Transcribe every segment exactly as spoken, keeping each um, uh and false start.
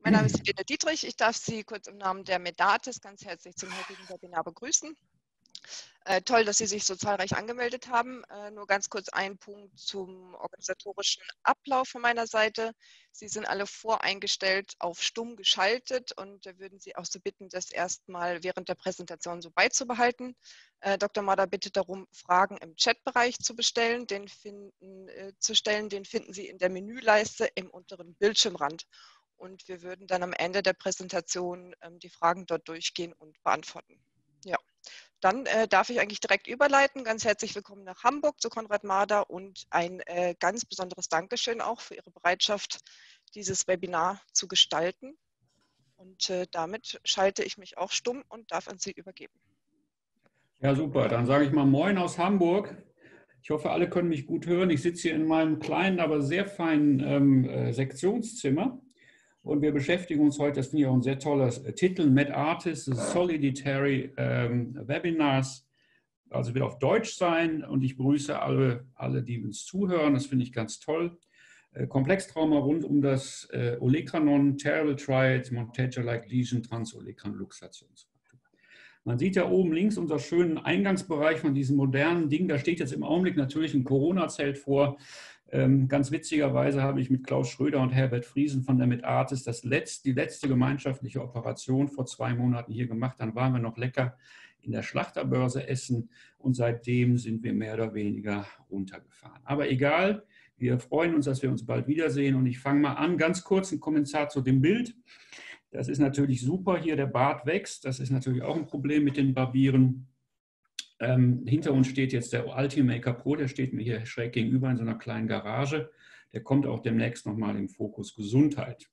Mein Name ist Helene Dietrich. Ich darf Sie kurz im Namen der Medartis ganz herzlich zum heutigen Webinar begrüßen. Äh, toll, dass Sie sich so zahlreich angemeldet haben. Äh, nur ganz kurz ein Punkt zum organisatorischen Ablauf von meiner Seite. Sie sind alle voreingestellt auf stumm geschaltet und wir würden Sie auch so bitten, das erstmal während der Präsentation so beizubehalten. Äh, Doktor Mader bittet darum, Fragen im Chatbereich zu bestellen. Den finden, äh, zu stellen, den finden Sie in der Menüleiste im unteren Bildschirmrand. Und wir würden dann am Ende der Präsentation ähm, die Fragen dort durchgehen und beantworten. Ja. Dann äh, darf ich eigentlich direkt überleiten. Ganz herzlich willkommen nach Hamburg zu Konrad Mader und ein äh, ganz besonderes Dankeschön auch für Ihre Bereitschaft, dieses Webinar zu gestalten. Und äh, damit schalte ich mich auch stumm und darf an Sie übergeben. Ja, super. Dann sage ich mal Moin aus Hamburg. Ich hoffe, alle können mich gut hören. Ich sitze hier in meinem kleinen, aber sehr feinen ähm, äh, Sektionszimmer. Und wir beschäftigen uns heute, das finde ich auch ein sehr toller Titel, Medartis, Solidary ähm, Webinars. Also wird auf Deutsch sein und ich begrüße alle, alle, die uns zuhören. Das finde ich ganz toll. Äh, Komplextrauma rund um das äh, Olecranon, Terrible Triad, Monteja-like Lesion, Transolecran-Luxationsfraktur. Man sieht ja oben links unser schönen Eingangsbereich von diesem modernen Ding. Da steht jetzt im Augenblick natürlich ein Corona-Zelt vor. Ähm, ganz witzigerweise habe ich mit Klaus Schröder und Herbert Friesen von der Medartis das letzte, die letzte gemeinschaftliche Operation vor zwei Monaten hier gemacht. Dann waren wir noch lecker in der Schlachterbörse essen und seitdem sind wir mehr oder weniger runtergefahren. Aber egal, wir freuen uns, dass wir uns bald wiedersehen und ich fange mal an, ganz kurz ein Kommentar zu dem Bild. Das ist natürlich super, hier der Bart wächst, das ist natürlich auch ein Problem mit den Barbieren. Ähm, hinter uns steht jetzt der Ultimaker Pro, der steht mir hier schräg gegenüber in so einer kleinen Garage. Der kommt auch demnächst nochmal im Fokus Gesundheit.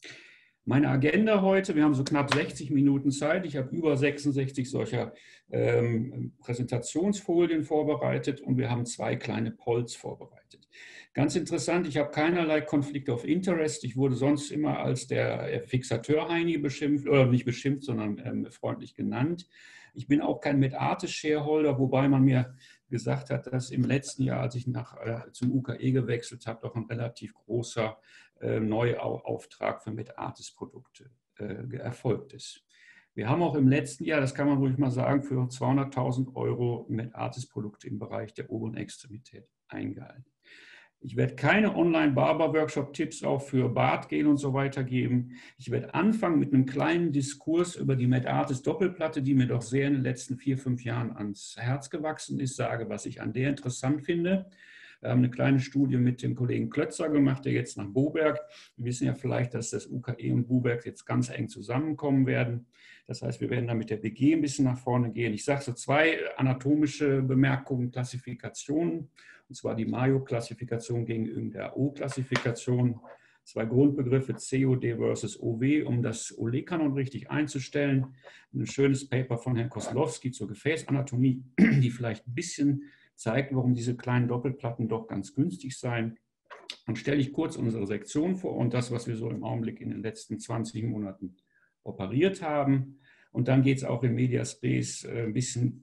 Meine Agenda heute, wir haben so knapp sechzig Minuten Zeit. Ich habe über sechsundsechzig solcher ähm, Präsentationsfolien vorbereitet und wir haben zwei kleine Polls vorbereitet. Ganz interessant, ich habe keinerlei Conflict of Interest. Ich wurde sonst immer als der Fixateur-Heini beschimpft, oder nicht beschimpft, sondern ähm, freundlich genannt. Ich bin auch kein Medartis-Shareholder, wobei man mir gesagt hat, dass im letzten Jahr, als ich nach, äh, zum U K E gewechselt habe, doch ein relativ großer äh, Neuauftrag für Medartis-Produkte äh, erfolgt ist. Wir haben auch im letzten Jahr, das kann man ruhig mal sagen, für zweihunderttausend Euro Medartis-Produkte im Bereich der oberen Extremität eingehalten. Ich werde keine Online-Barber-Workshop-Tipps auch für Bartgel und so weiter geben. Ich werde anfangen mit einem kleinen Diskurs über die Medartis-Doppelplatte, die mir doch sehr in den letzten vier, fünf Jahren ans Herz gewachsen ist, sage, was ich an der interessant finde. Wir haben eine kleine Studie mit dem Kollegen Klötzer gemacht, der jetzt nach Boberg. Wir wissen ja vielleicht, dass das U K E und Boberg jetzt ganz eng zusammenkommen werden. Das heißt, wir werden da mit der B G ein bisschen nach vorne gehen. Ich sage so zwei anatomische Bemerkungen, Klassifikationen. Und zwar die Mayo-Klassifikation gegen der O-Klassifikation. Zwei Grundbegriffe C O D versus O W, um das Olecranon richtig einzustellen. Ein schönes Paper von Herrn Koslowski zur Gefäßanatomie, die vielleicht ein bisschen zeigt, warum diese kleinen Doppelplatten doch ganz günstig seien. Dann stelle ich kurz unsere Sektion vor und das, was wir so im Augenblick in den letzten zwanzig Monaten operiert haben. Und dann geht es auch in Medias Res ein bisschen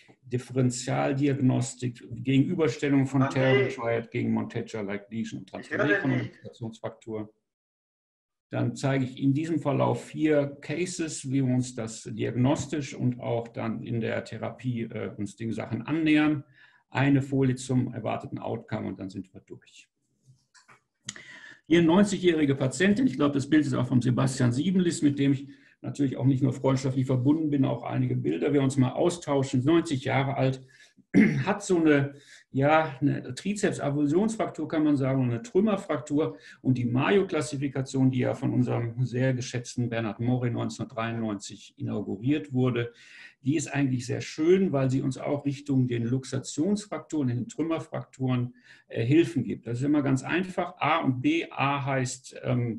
Differentialdiagnostik, Gegenüberstellung von okay. Terrible Triad gegen Monteja-like Lesion und Transolecran-Luxationsfraktur. Dann zeige ich in diesem Verlauf vier Cases, wie wir uns das diagnostisch und auch dann in der Therapie äh, uns den Sachen annähern. Eine Folie zum erwarteten Outcome und dann sind wir durch. Hier eine neunzigjährige Patientin, ich glaube, das Bild ist auch von Sebastian Siebenlis, mit dem ich natürlich auch nicht nur freundschaftlich verbunden bin, auch einige Bilder, wir uns mal austauschen, neunzig Jahre alt, hat so eine, ja, eine Trizeps-Avulsionsfraktur, kann man sagen, eine Trümmerfraktur und die Mayo-Klassifikation, die ja von unserem sehr geschätzten Bernhard Morey neunzehnhundertdreiundneunzig inauguriert wurde, die ist eigentlich sehr schön, weil sie uns auch Richtung den Luxationsfrakturen, den Trümmerfrakturen äh, Hilfen gibt. Das ist immer ganz einfach. A und B, A heißt ähm,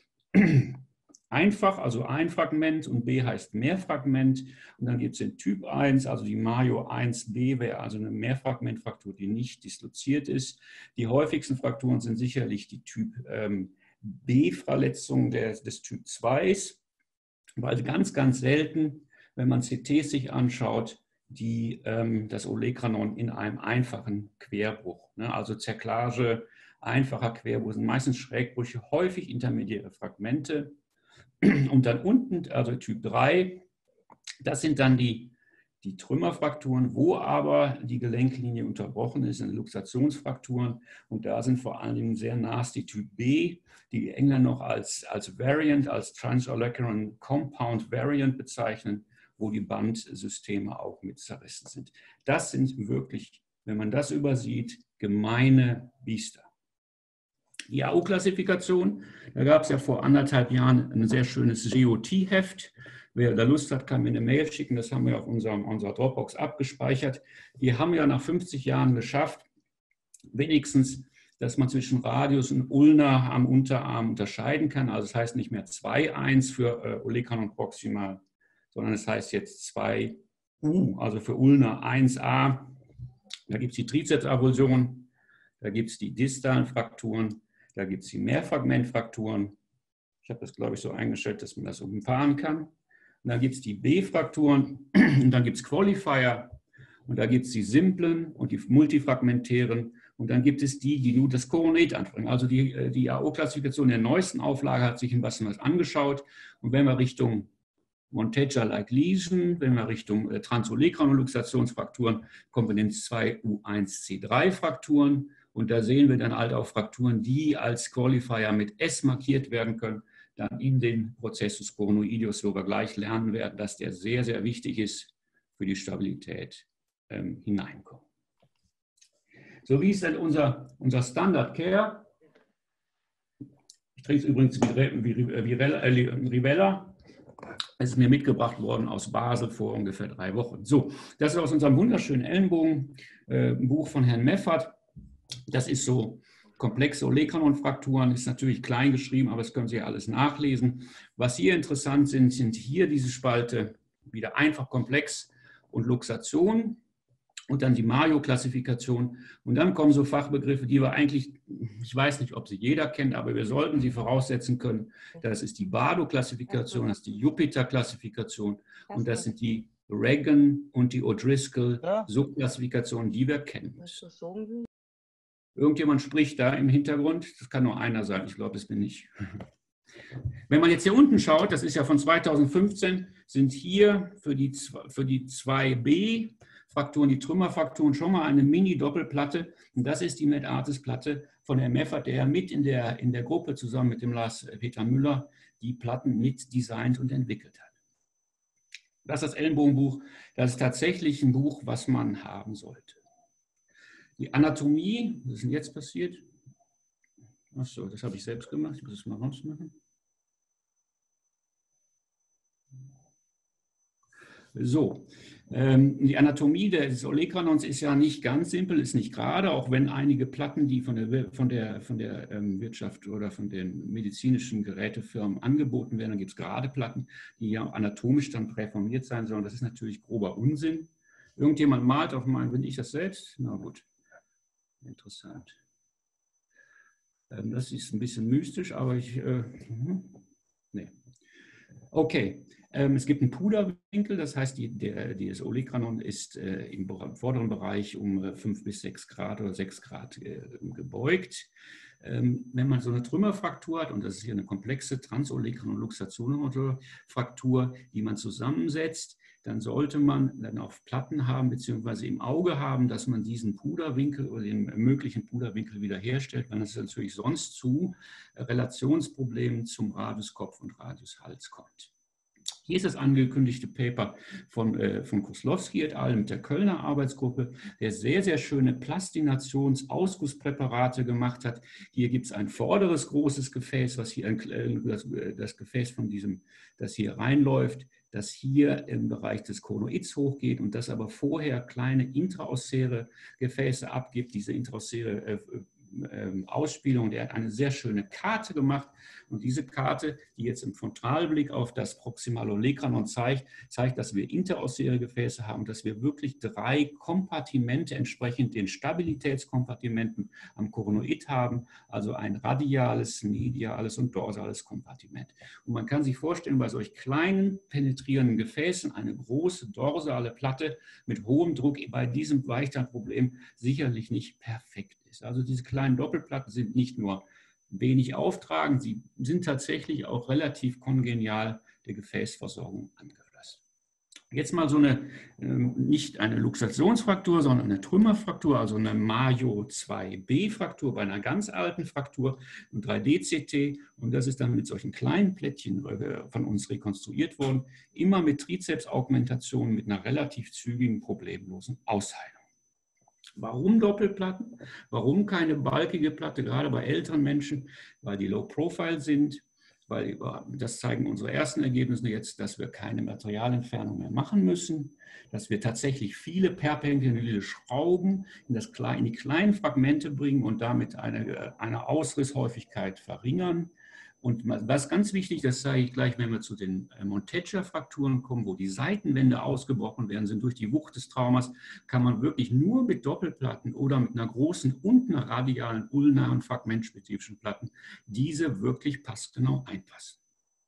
einfach, also ein Fragment und B heißt Mehrfragment und dann gibt es den Typ eins, also die Mayo eins b wäre also eine Mehrfragmentfraktur, die nicht disloziert ist. Die häufigsten Frakturen sind sicherlich die Typ ähm, B-Verletzungen des, des Typ zwei, weil ganz, ganz selten, wenn man C Ts sich anschaut, die, ähm, das Olecranon in einem einfachen Querbruch, ne? Also Zerklage, einfacher Querbruch, sind meistens Schrägbrüche, häufig intermediäre Fragmente. Und dann unten, also Typ drei, das sind dann die, die Trümmerfrakturen, wo aber die Gelenklinie unterbrochen ist, sind Luxationsfrakturen. Und da sind vor allen Dingen sehr nasty Typ B, die die Engländer noch als, als Variant, als Transolecranon Compound Variant bezeichnen, wo die Bandsysteme auch mit zerrissen sind. Das sind wirklich, wenn man das übersieht, gemeine Biester. Die A O-Klassifikation, da gab es ja vor anderthalb Jahren ein sehr schönes G O T-Heft. Wer da Lust hat, kann mir eine Mail schicken. Das haben wir auf unserem, unserer Dropbox abgespeichert. Die haben ja nach fünfzig Jahren geschafft, wenigstens, dass man zwischen Radius und Ulna am Unterarm unterscheiden kann. Also das heißt nicht mehr zwei eins für äh, Olecranon proximal, sondern es heißt jetzt zwei U, also für Ulna eins a. Da gibt es die Trizepsavulsion, da gibt es die distalen Frakturen, da gibt es die Mehrfragmentfrakturen. Ich habe das, glaube ich, so eingestellt, dass man das umfahren kann. Und dann gibt es die B-Frakturen und dann gibt es Qualifier und da gibt es die simplen und die multifragmentären und dann gibt es die, die nur das Koronoid anbringen. Also die, die A O-Klassifikation der neuesten Auflage hat sich was angeschaut und wenn wir Richtung Monteggia-like Lesion, wenn wir Richtung äh, Transolecranon-Luxationsfrakturen kommen wir in zwei U eins C drei Frakturen und da sehen wir dann halt auch Frakturen, die als Qualifier mit S markiert werden können, dann in den Prozessus coronoideus, wo wir gleich lernen werden, dass der sehr, sehr wichtig ist für die Stabilität ähm, hineinkommen. So, wie ist denn unser, unser Standard Care? Ich trinke es übrigens wie Rivella. Es ist mir mitgebracht worden aus Basel vor ungefähr drei Wochen. So, das ist aus unserem wunderschönen Ellenbogen, äh, ein Buch von Herrn Meffert. Das ist so komplexe Olecranon-Frakturen, ist natürlich klein geschrieben, aber das können Sie ja alles nachlesen. Was hier interessant sind, sind hier diese Spalte, wieder einfach komplex und Luxation. Und dann die Mayo-Klassifikation. Und dann kommen so Fachbegriffe, die wir eigentlich, ich weiß nicht, ob sie jeder kennt, aber wir sollten sie voraussetzen können. Das ist die Bardo-Klassifikation, das ist die Jupiter-Klassifikation und das sind die Regan und die O'Driscoll-Subklassifikationen, die wir kennen müssen. Irgendjemand spricht da im Hintergrund. Das kann nur einer sein. Ich glaube, das bin ich. Wenn man jetzt hier unten schaut, das ist ja von zweitausendfünfzehn, sind hier für die, für die zwei b Frakturen, die Trümmerfrakturen, schon mal eine Mini-Doppelplatte. Und das ist die Medartis-Platte von Herrn Meffert, der mit in der, in der Gruppe zusammen mit dem Lars-Peter Müller die Platten mit designt und entwickelt hat. Das ist das Ellenbogenbuch. Das ist tatsächlich ein Buch, was man haben sollte. Die Anatomie, was ist denn jetzt passiert? Achso, das habe ich selbst gemacht. Ich muss es mal rausmachen. So, ähm, die Anatomie des Olecranons ist ja nicht ganz simpel, ist nicht gerade, auch wenn einige Platten, die von der, von der, von der ähm, Wirtschaft oder von den medizinischen Gerätefirmen angeboten werden, dann gibt es gerade Platten, die ja anatomisch dann präformiert sein sollen. Das ist natürlich grober Unsinn. Irgendjemand malt auf meinen, bin ich das selbst? Na gut, interessant. Ähm, das ist ein bisschen mystisch, aber ich, äh, nee. Okay. Es gibt einen Puderwinkel, das heißt, die, der, das Olecranon ist äh, im vorderen Bereich um fünf bis sechs Grad oder sechs Grad äh, gebeugt. Ähm, wenn man so eine Trümmerfraktur hat, und das ist hier eine komplexe Transolecranon-Luxation-Fraktur, die man zusammensetzt, dann sollte man dann auf Platten haben, beziehungsweise im Auge haben, dass man diesen Puderwinkel oder den möglichen Puderwinkel wiederherstellt, wenn es natürlich sonst zu Relationsproblemen zum Radiuskopf und Radiushals kommt. Hier ist das angekündigte Paper von, äh, von Koslowski et al. Mit der Kölner Arbeitsgruppe, der sehr, sehr schöne Plastinations-Ausgusspräparate gemacht hat. Hier gibt es ein vorderes großes Gefäß, was hier äh, das, das Gefäß von diesem, das hier reinläuft, das hier im Bereich des Konoids hochgeht und das aber vorher kleine intraossäre Gefäße abgibt, diese intraossäre äh, Ausspielung. Der hat eine sehr schöne Karte gemacht und diese Karte, die jetzt im Frontalblick auf das proximale Olecranon zeigt, zeigt, dass wir interossäre Gefäße haben, dass wir wirklich drei Kompartimente entsprechend den Stabilitätskompartimenten am Koronoid haben, also ein radiales, mediales und dorsales Kompartiment. Und man kann sich vorstellen, bei solch kleinen penetrierenden Gefäßen eine große dorsale Platte mit hohem Druck bei diesem Weichtandproblem sicherlich nicht perfekt ist. Also diese kleinen Doppelplatten sind nicht nur wenig auftragen. Sie sind tatsächlich auch relativ kongenial der Gefäßversorgung angepasst. Jetzt mal so eine, nicht eine Luxationsfraktur, sondern eine Trümmerfraktur, also eine Mayo zwei B Fraktur bei einer ganz alten Fraktur, ein drei D C T, und das ist dann mit solchen kleinen Plättchen von uns rekonstruiert worden, immer mit Trizepsaugmentation, mit einer relativ zügigen, problemlosen Ausheilung. Warum Doppelplatten? Warum keine balkige Platte, gerade bei älteren Menschen? Weil die Low Profile sind. Weil das zeigen unsere ersten Ergebnisse jetzt, dass wir keine Materialentfernung mehr machen müssen, dass wir tatsächlich viele perpendikuläre Schrauben in, das, in die kleinen Fragmente bringen und damit eine, eine Ausrisshäufigkeit verringern. Und was ganz wichtig, das zeige ich gleich, wenn wir zu den Monteggia-Frakturen kommen, wo die Seitenwände ausgebrochen werden, sind durch die Wucht des Traumas, kann man wirklich nur mit Doppelplatten oder mit einer großen und einer radialen, ulnaren, fragmentspezifischen Platten diese wirklich passgenau einpassen.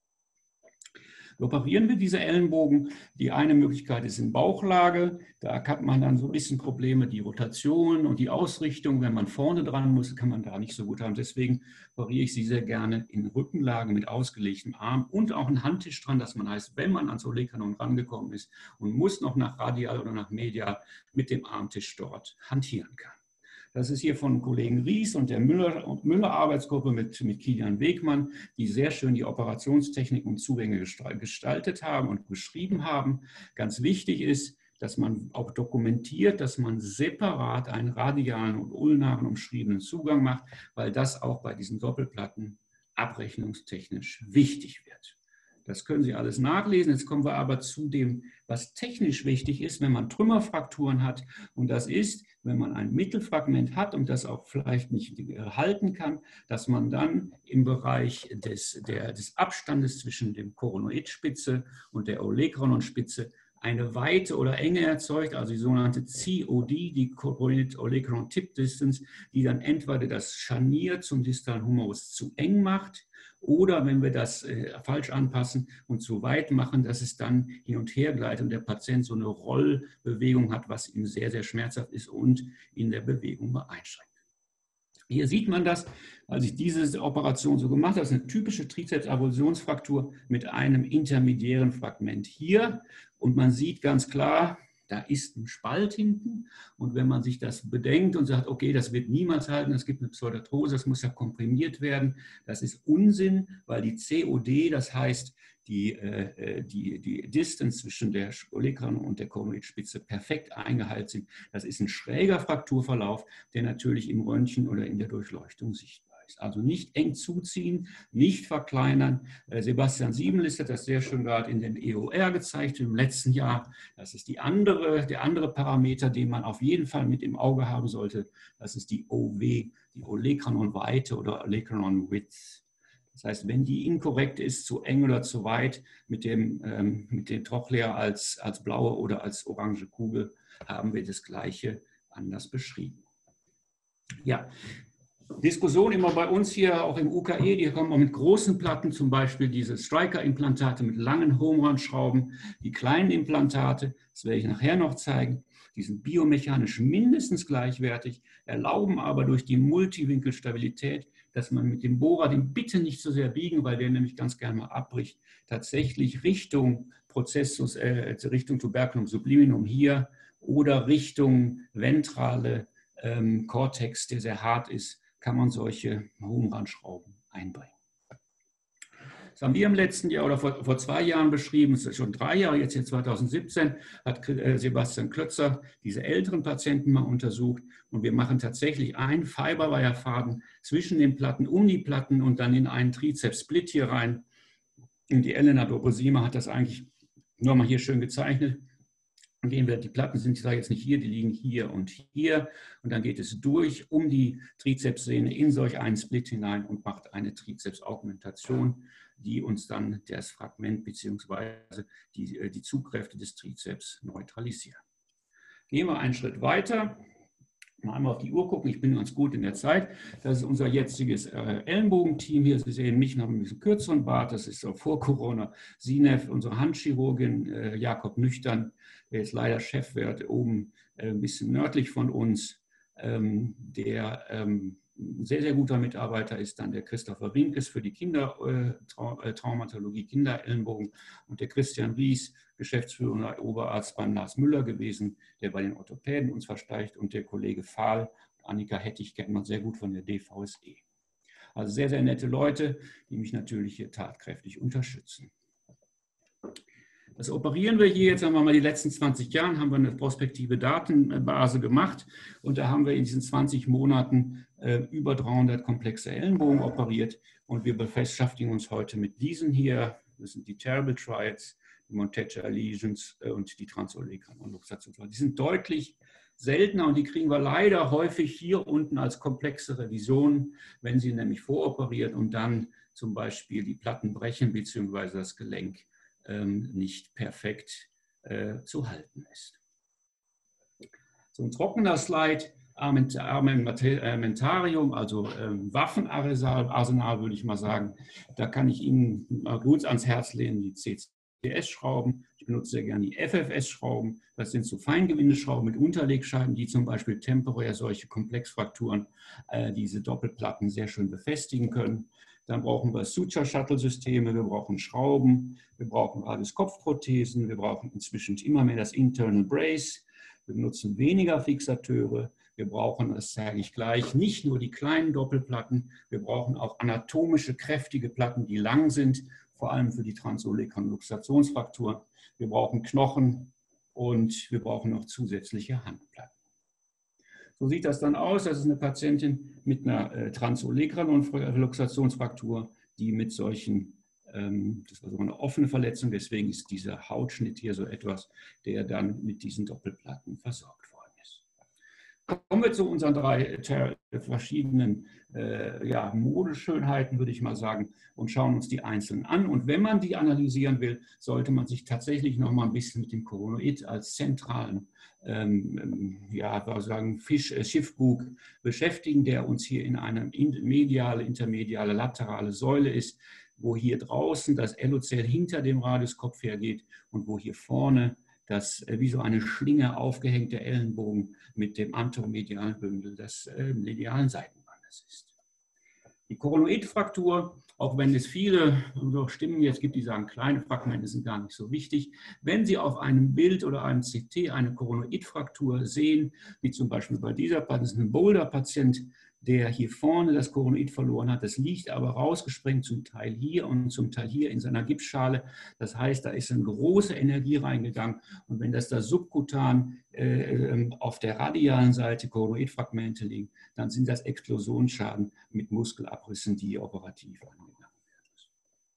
Operieren wir diese Ellenbogen. Die eine Möglichkeit ist in Bauchlage. Da hat man dann so ein bisschen Probleme, die Rotation und die Ausrichtung. Wenn man vorne dran muss, kann man da nicht so gut haben. Deswegen operiere ich sie sehr gerne in Rückenlage mit ausgelegtem Arm und auch einen Handtisch dran, dass man heißt, wenn man ans Olecranon rangekommen ist und muss noch nach radial oder nach medial mit dem Armtisch dort hantieren kann. Das ist hier von Kollegen Ries und der Müller-Arbeitsgruppe mit, mit Kilian Wegmann, die sehr schön die Operationstechnik und Zugänge gestaltet haben und beschrieben haben. Ganz wichtig ist, dass man auch dokumentiert, dass man separat einen radialen und ulnaren umschriebenen Zugang macht, weil das auch bei diesen Doppelplatten abrechnungstechnisch wichtig wird. Das können Sie alles nachlesen. Jetzt kommen wir aber zu dem, was technisch wichtig ist, wenn man Trümmerfrakturen hat. Und das ist, wenn man ein Mittelfragment hat und das auch vielleicht nicht halten kann, dass man dann im Bereich des, der, des Abstandes zwischen dem Koronoidspitze und der Olecranon-Spitze eine Weite oder Enge erzeugt, also die sogenannte C O D, die Coronid-Olecranon Tip Distance, die dann entweder das Scharnier zum distalen Humerus zu eng macht, oder wenn wir das äh, falsch anpassen und zu weit machen, dass es dann hin und her gleitet und der Patient so eine Rollbewegung hat, was ihm sehr, sehr schmerzhaft ist und in der Bewegung einschränkt. Hier sieht man das, als ich diese Operation so gemacht habe, das ist eine typische Trizeps-Avulsionsfraktur mit einem intermediären Fragment hier. Und man sieht ganz klar, da ist ein Spalt hinten. Und wenn man sich das bedenkt und sagt, okay, das wird niemals halten, es gibt eine Pseudarthrose, das muss ja komprimiert werden, das ist Unsinn, weil die C O D, das heißt, die, äh, die, die Distance zwischen der Olecranon und der Koronoidspitze perfekt eingehalten sind. Das ist ein schräger Frakturverlauf, der natürlich im Röntgen oder in der Durchleuchtung sichtbar ist. Also nicht eng zuziehen, nicht verkleinern. Äh, Sebastian Siebenlist hat das sehr schön gerade in dem E O R gezeigt im letzten Jahr. Das ist die andere, der andere Parameter, den man auf jeden Fall mit im Auge haben sollte. Das ist die O W, die Olecranon-Weite oder Olecranon-Width. Das heißt, wenn die inkorrekt ist, zu eng oder zu weit, mit dem, ähm, mit dem Trochlea als, als blaue oder als orange Kugel, haben wir das Gleiche anders beschrieben. Ja, Diskussion immer bei uns hier, auch im U K E, die kommen auch mit großen Platten, zum Beispiel diese Striker-Implantate mit langen Home-Run-Schrauben, die kleinen Implantate, das werde ich nachher noch zeigen, die sind biomechanisch mindestens gleichwertig, erlauben aber durch die Multiwinkelstabilität, dass man mit dem Bohrer, den bitte nicht so sehr biegen, weil der nämlich ganz gerne mal abbricht, tatsächlich Richtung Prozessus, äh, Richtung Tuberculum subliminum hier oder Richtung ventrale ähm, Cortex, der sehr hart ist, kann man solche Home-Run-Schrauben einbringen. Das haben wir im letzten Jahr oder vor, vor zwei Jahren beschrieben, es ist schon drei Jahre, jetzt in zweitausendsiebzehn hat Sebastian Klötzer diese älteren Patienten mal untersucht und wir machen tatsächlich einen Fiberwire-Faden zwischen den Platten, um die Platten und dann in einen Trizeps-Split hier rein. Und die Elena Dobrosima hat das eigentlich nochmal hier schön gezeichnet. Und wir, die Platten sind jetzt nicht hier, die liegen hier und hier. Und dann geht es durch um die Trizepssehne in solch einen Split hinein und macht eine Trizeps-Augmentation, die uns dann das Fragment bzw. Die, die Zugkräfte des Trizeps neutralisieren. Gehen wir einen Schritt weiter. Mal einmal auf die Uhr gucken, ich bin ganz gut in der Zeit. Das ist unser jetziges äh, Ellenbogenteam hier. Sie sehen mich noch ein bisschen kürzeren Bart, das ist so vor Corona. Sinef, unsere Handchirurgin, äh, Jakob Nüchtern, der ist leider Chefwirt oben äh, ein bisschen nördlich von uns. Ähm, der ähm, ein sehr, sehr guter Mitarbeiter ist dann der Christopher Winkes für die Kindertraumatologie, Kinderellenbogen und der Christian Ries, geschäftsführender Oberarzt beim Lars Müller gewesen, der bei den Orthopäden uns versteicht, und der Kollege Fahl, Annika Hettich kennt man sehr gut von der D V S E. Also sehr, sehr nette Leute, die mich natürlich hier tatkräftig unterstützen. Das operieren wir hier jetzt, sagen wir mal, die letzten zwanzig Jahren haben wir eine prospektive Datenbase gemacht und da haben wir in diesen zwanzig Monaten äh, über dreihundert komplexe Ellenbogen operiert und wir beschäftigen uns heute mit diesen hier, das sind die Terrible Triads, die Montecha Lesions äh, und die Transolecranon Luxation. Die sind deutlich seltener und die kriegen wir leider häufig hier unten als komplexe Revisionen, wenn sie nämlich voroperiert und dann zum Beispiel die Platten brechen bzw. das Gelenk nicht perfekt äh, zu halten ist. So ein trockener Slide, Armamentarium, also äh, Waffenarsenal würde ich mal sagen. Da kann ich Ihnen mal gut ans Herz legen, die C C S-Schrauben. Ich benutze sehr gerne die F F S-Schrauben. Das sind so Feingewindeschrauben mit Unterlegscheiben, die zum Beispiel temporär solche Komplexfrakturen, äh, diese Doppelplatten sehr schön befestigen können. Dann brauchen wir Suture-Shuttle-Systeme, wir brauchen Schrauben, wir brauchen Radius-Kopfprothesen, wir brauchen inzwischen immer mehr das Internal Brace, wir benutzen weniger Fixateure, wir brauchen, das sage ich gleich, nicht nur die kleinen Doppelplatten, wir brauchen auch anatomische, kräftige Platten, die lang sind, vor allem für die Transolecranon-Luxationsfrakturen. Wir brauchen Knochen und wir brauchen noch zusätzliche Handplatten. So sieht das dann aus. Das ist eine Patientin mit einer äh, Transolecranon-Luxationsfraktur, die mit solchen, ähm, das war so eine offene Verletzung, deswegen ist dieser Hautschnitt hier so etwas, der dann mit diesen Doppelplatten versorgt worden ist. Kommen wir zu unseren drei äh, verschiedenen äh, ja, Modeschönheiten, würde ich mal sagen, und schauen uns die einzeln an. Und wenn man die analysieren will, sollte man sich tatsächlich noch mal ein bisschen mit dem Coronoid als zentralen Ähm, ja, sagen, Fisch, äh, Schiffbug beschäftigen, der uns hier in eine mediale, intermediale, laterale Säule ist, wo hier draußen das Ellozell hinter dem Radiuskopf hergeht und wo hier vorne das äh, wie so eine Schlinge aufgehängte Ellenbogen mit dem anteromedialen Bündel des äh, medialen Seitenbandes ist. Die Coronoidfraktur, auch wenn es viele Stimmen jetzt gibt, die sagen, kleine Fragmente sind gar nicht so wichtig. Wenn Sie auf einem Bild oder einem C T eine Coronoidfraktur sehen, wie zum Beispiel bei dieser Patient, ein Boulder-Patient, der hier vorne das Coronoid verloren hat, das liegt aber rausgesprengt zum Teil hier und zum Teil hier in seiner Gipsschale. Das heißt, da ist eine große Energie reingegangen und wenn das da subkutan äh, auf der radialen Seite Coronoidfragmente liegen, dann sind das Explosionsschaden mit Muskelabrissen, die operativ angegangen werden müssen.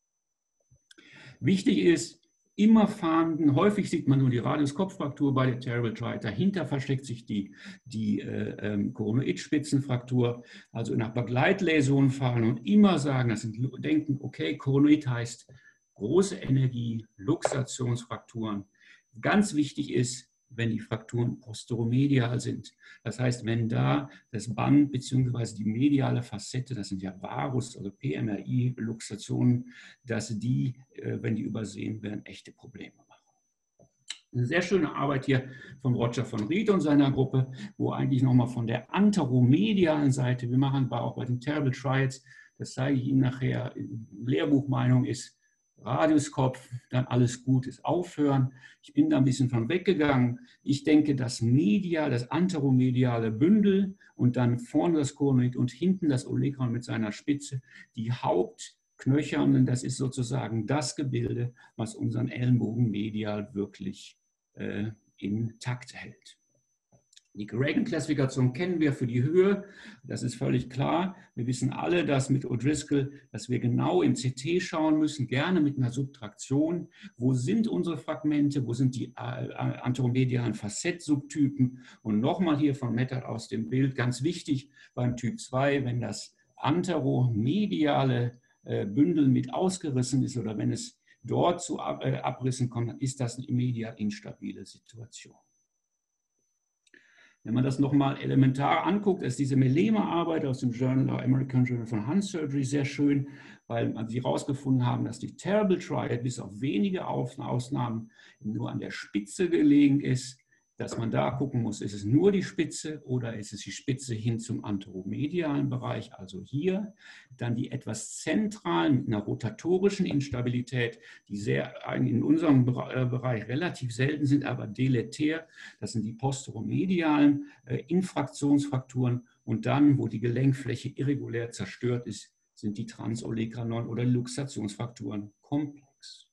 Wichtig ist, immer fahnden, häufig sieht man nur die Radiuskopffraktur bei der Terrible Triad, dahinter versteckt sich die, die äh, ähm, Coronoid-Spitzenfraktur, also nach Begleitläsionen fahren und immer sagen, das sind, denken, okay, Coronoid heißt große Energie, Luxationsfrakturen. Ganz wichtig ist, wenn die Frakturen posteromedial sind. Das heißt, wenn da das Band bzw. die mediale Facette, das sind ja Varus, also P M R I-Luxationen, dass die, wenn die übersehen werden, echte Probleme machen. Eine sehr schöne Arbeit hier von Roger von Ried und seiner Gruppe, wo eigentlich nochmal von der anteromedialen Seite, wir machen auch bei den Terrible Triads, das zeige ich Ihnen nachher, Lehrbuchmeinung ist, Radiuskopf, dann alles gut ist, aufhören. Ich bin da ein bisschen von weggegangen. Ich denke, das medial, das anteromediale Bündel und dann vorne das Coronoid und hinten das Olecranon mit seiner Spitze, die Hauptknöchernen, das ist sozusagen das Gebilde, was unseren Ellenbogen medial wirklich äh, intakt hält. Die Reagan-Klassifikation kennen wir für die Höhe, das ist völlig klar. Wir wissen alle, dass mit O'Driscoll, dass wir genau im C T schauen müssen, gerne mit einer Subtraktion. Wo sind unsere Fragmente, wo sind die anteromedialen Facettsubtypen? Und nochmal hier von Mettert aus dem Bild, ganz wichtig beim Typ zwei, wenn das anteromediale Bündel mit ausgerissen ist oder wenn es dort zu Abrissen kommt, dann ist das eine medial instabile Situation. Wenn man das nochmal elementar anguckt, ist diese Melema-Arbeit aus dem Journal, American Journal of Hand Surgery sehr schön, weil sie herausgefunden haben, dass die Terrible Triad bis auf wenige Ausnahmen nur an der Spitze gelegen ist. dass man da gucken muss, ist es nur die Spitze oder ist es die Spitze hin zum anteromedialen Bereich, also hier. Dann die etwas zentralen mit einer rotatorischen Instabilität, die sehr in unserem Bereich relativ selten sind, aber deletär. Das sind die posteromedialen Infraktionsfrakturen. Und dann, wo die Gelenkfläche irregulär zerstört ist, sind die Transolekranon- oder Luxationsfrakturen komplex.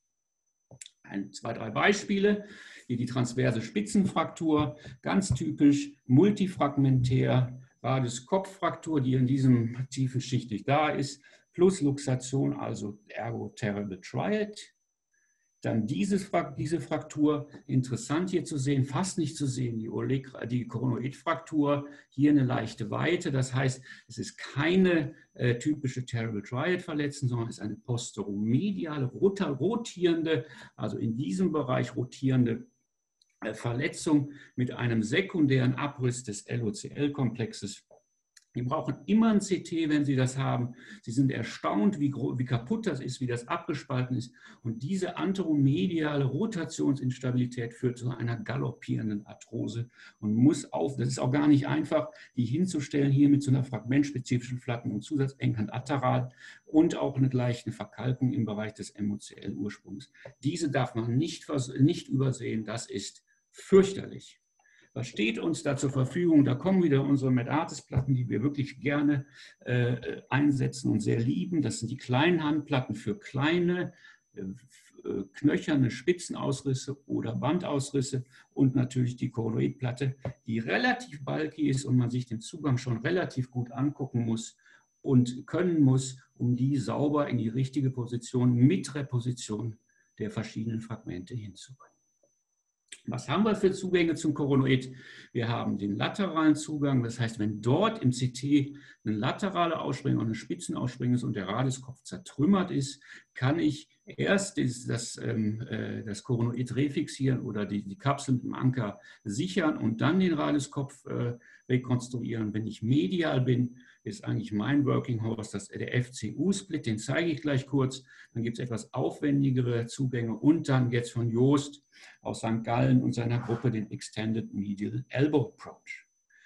Ein, zwei, drei Beispiele. Hier die transverse Spitzenfraktur, ganz typisch, multifragmentär, Radius-Kopf-Fraktur, die in diesem tiefen Schicht nicht da ist, plus Luxation, also ergo terrible triad. Dann dieses, diese Fraktur, interessant hier zu sehen, fast nicht zu sehen, die, die Coronoid-Fraktur, hier eine leichte Weite, das heißt, es ist keine äh, typische Terrible Triad-Verletzung, sondern es ist eine posteromediale, rotierende, also in diesem Bereich rotierende äh, Verletzung mit einem sekundären Abriss des L O C L-Komplexes. Die brauchen immer ein C T, wenn Sie das haben. Sie sind erstaunt, wie, wie kaputt das ist, wie das abgespalten ist. Und diese anteromediale Rotationsinstabilität führt zu einer galoppierenden Arthrose und muss auf, das ist auch gar nicht einfach, die hinzustellen, hier mit so einer fragmentspezifischen Flatten- und Zusatzenkern ateral und auch eine gleiche Verkalkung im Bereich des M O C L-Ursprungs. Diese darf man nicht, nicht übersehen, das ist fürchterlich. Was steht uns da zur Verfügung? Da kommen wieder unsere Medartis-Platten, die wir wirklich gerne äh, einsetzen und sehr lieben. Das sind die kleinen Handplatten für kleine, äh, knöcherne Spitzenausrisse oder Bandausrisse und natürlich die Coronoid-Platte, die relativ bulky ist und man sich den Zugang schon relativ gut angucken muss und können muss, um die sauber in die richtige Position mit Reposition der verschiedenen Fragmente hinzubringen. Was haben wir für Zugänge zum Coronoid? Wir haben den lateralen Zugang, das heißt, wenn dort im C T eine laterale Ausspringung und eine Spitzenausspringung ist und der Radiuskopf zertrümmert ist, kann ich erst das, das, ähm, das Coronoid refixieren oder die, die Kapsel mit dem Anker sichern und dann den Radiuskopf äh, rekonstruieren. Wenn ich medial bin, ist eigentlich mein Working Horse das, der F C U-Split, den zeige ich gleich kurz. Dann gibt es etwas aufwendigere Zugänge und dann jetzt von Joost aus Sankt Gallen und seiner Gruppe den Extended Medial Elbow Approach.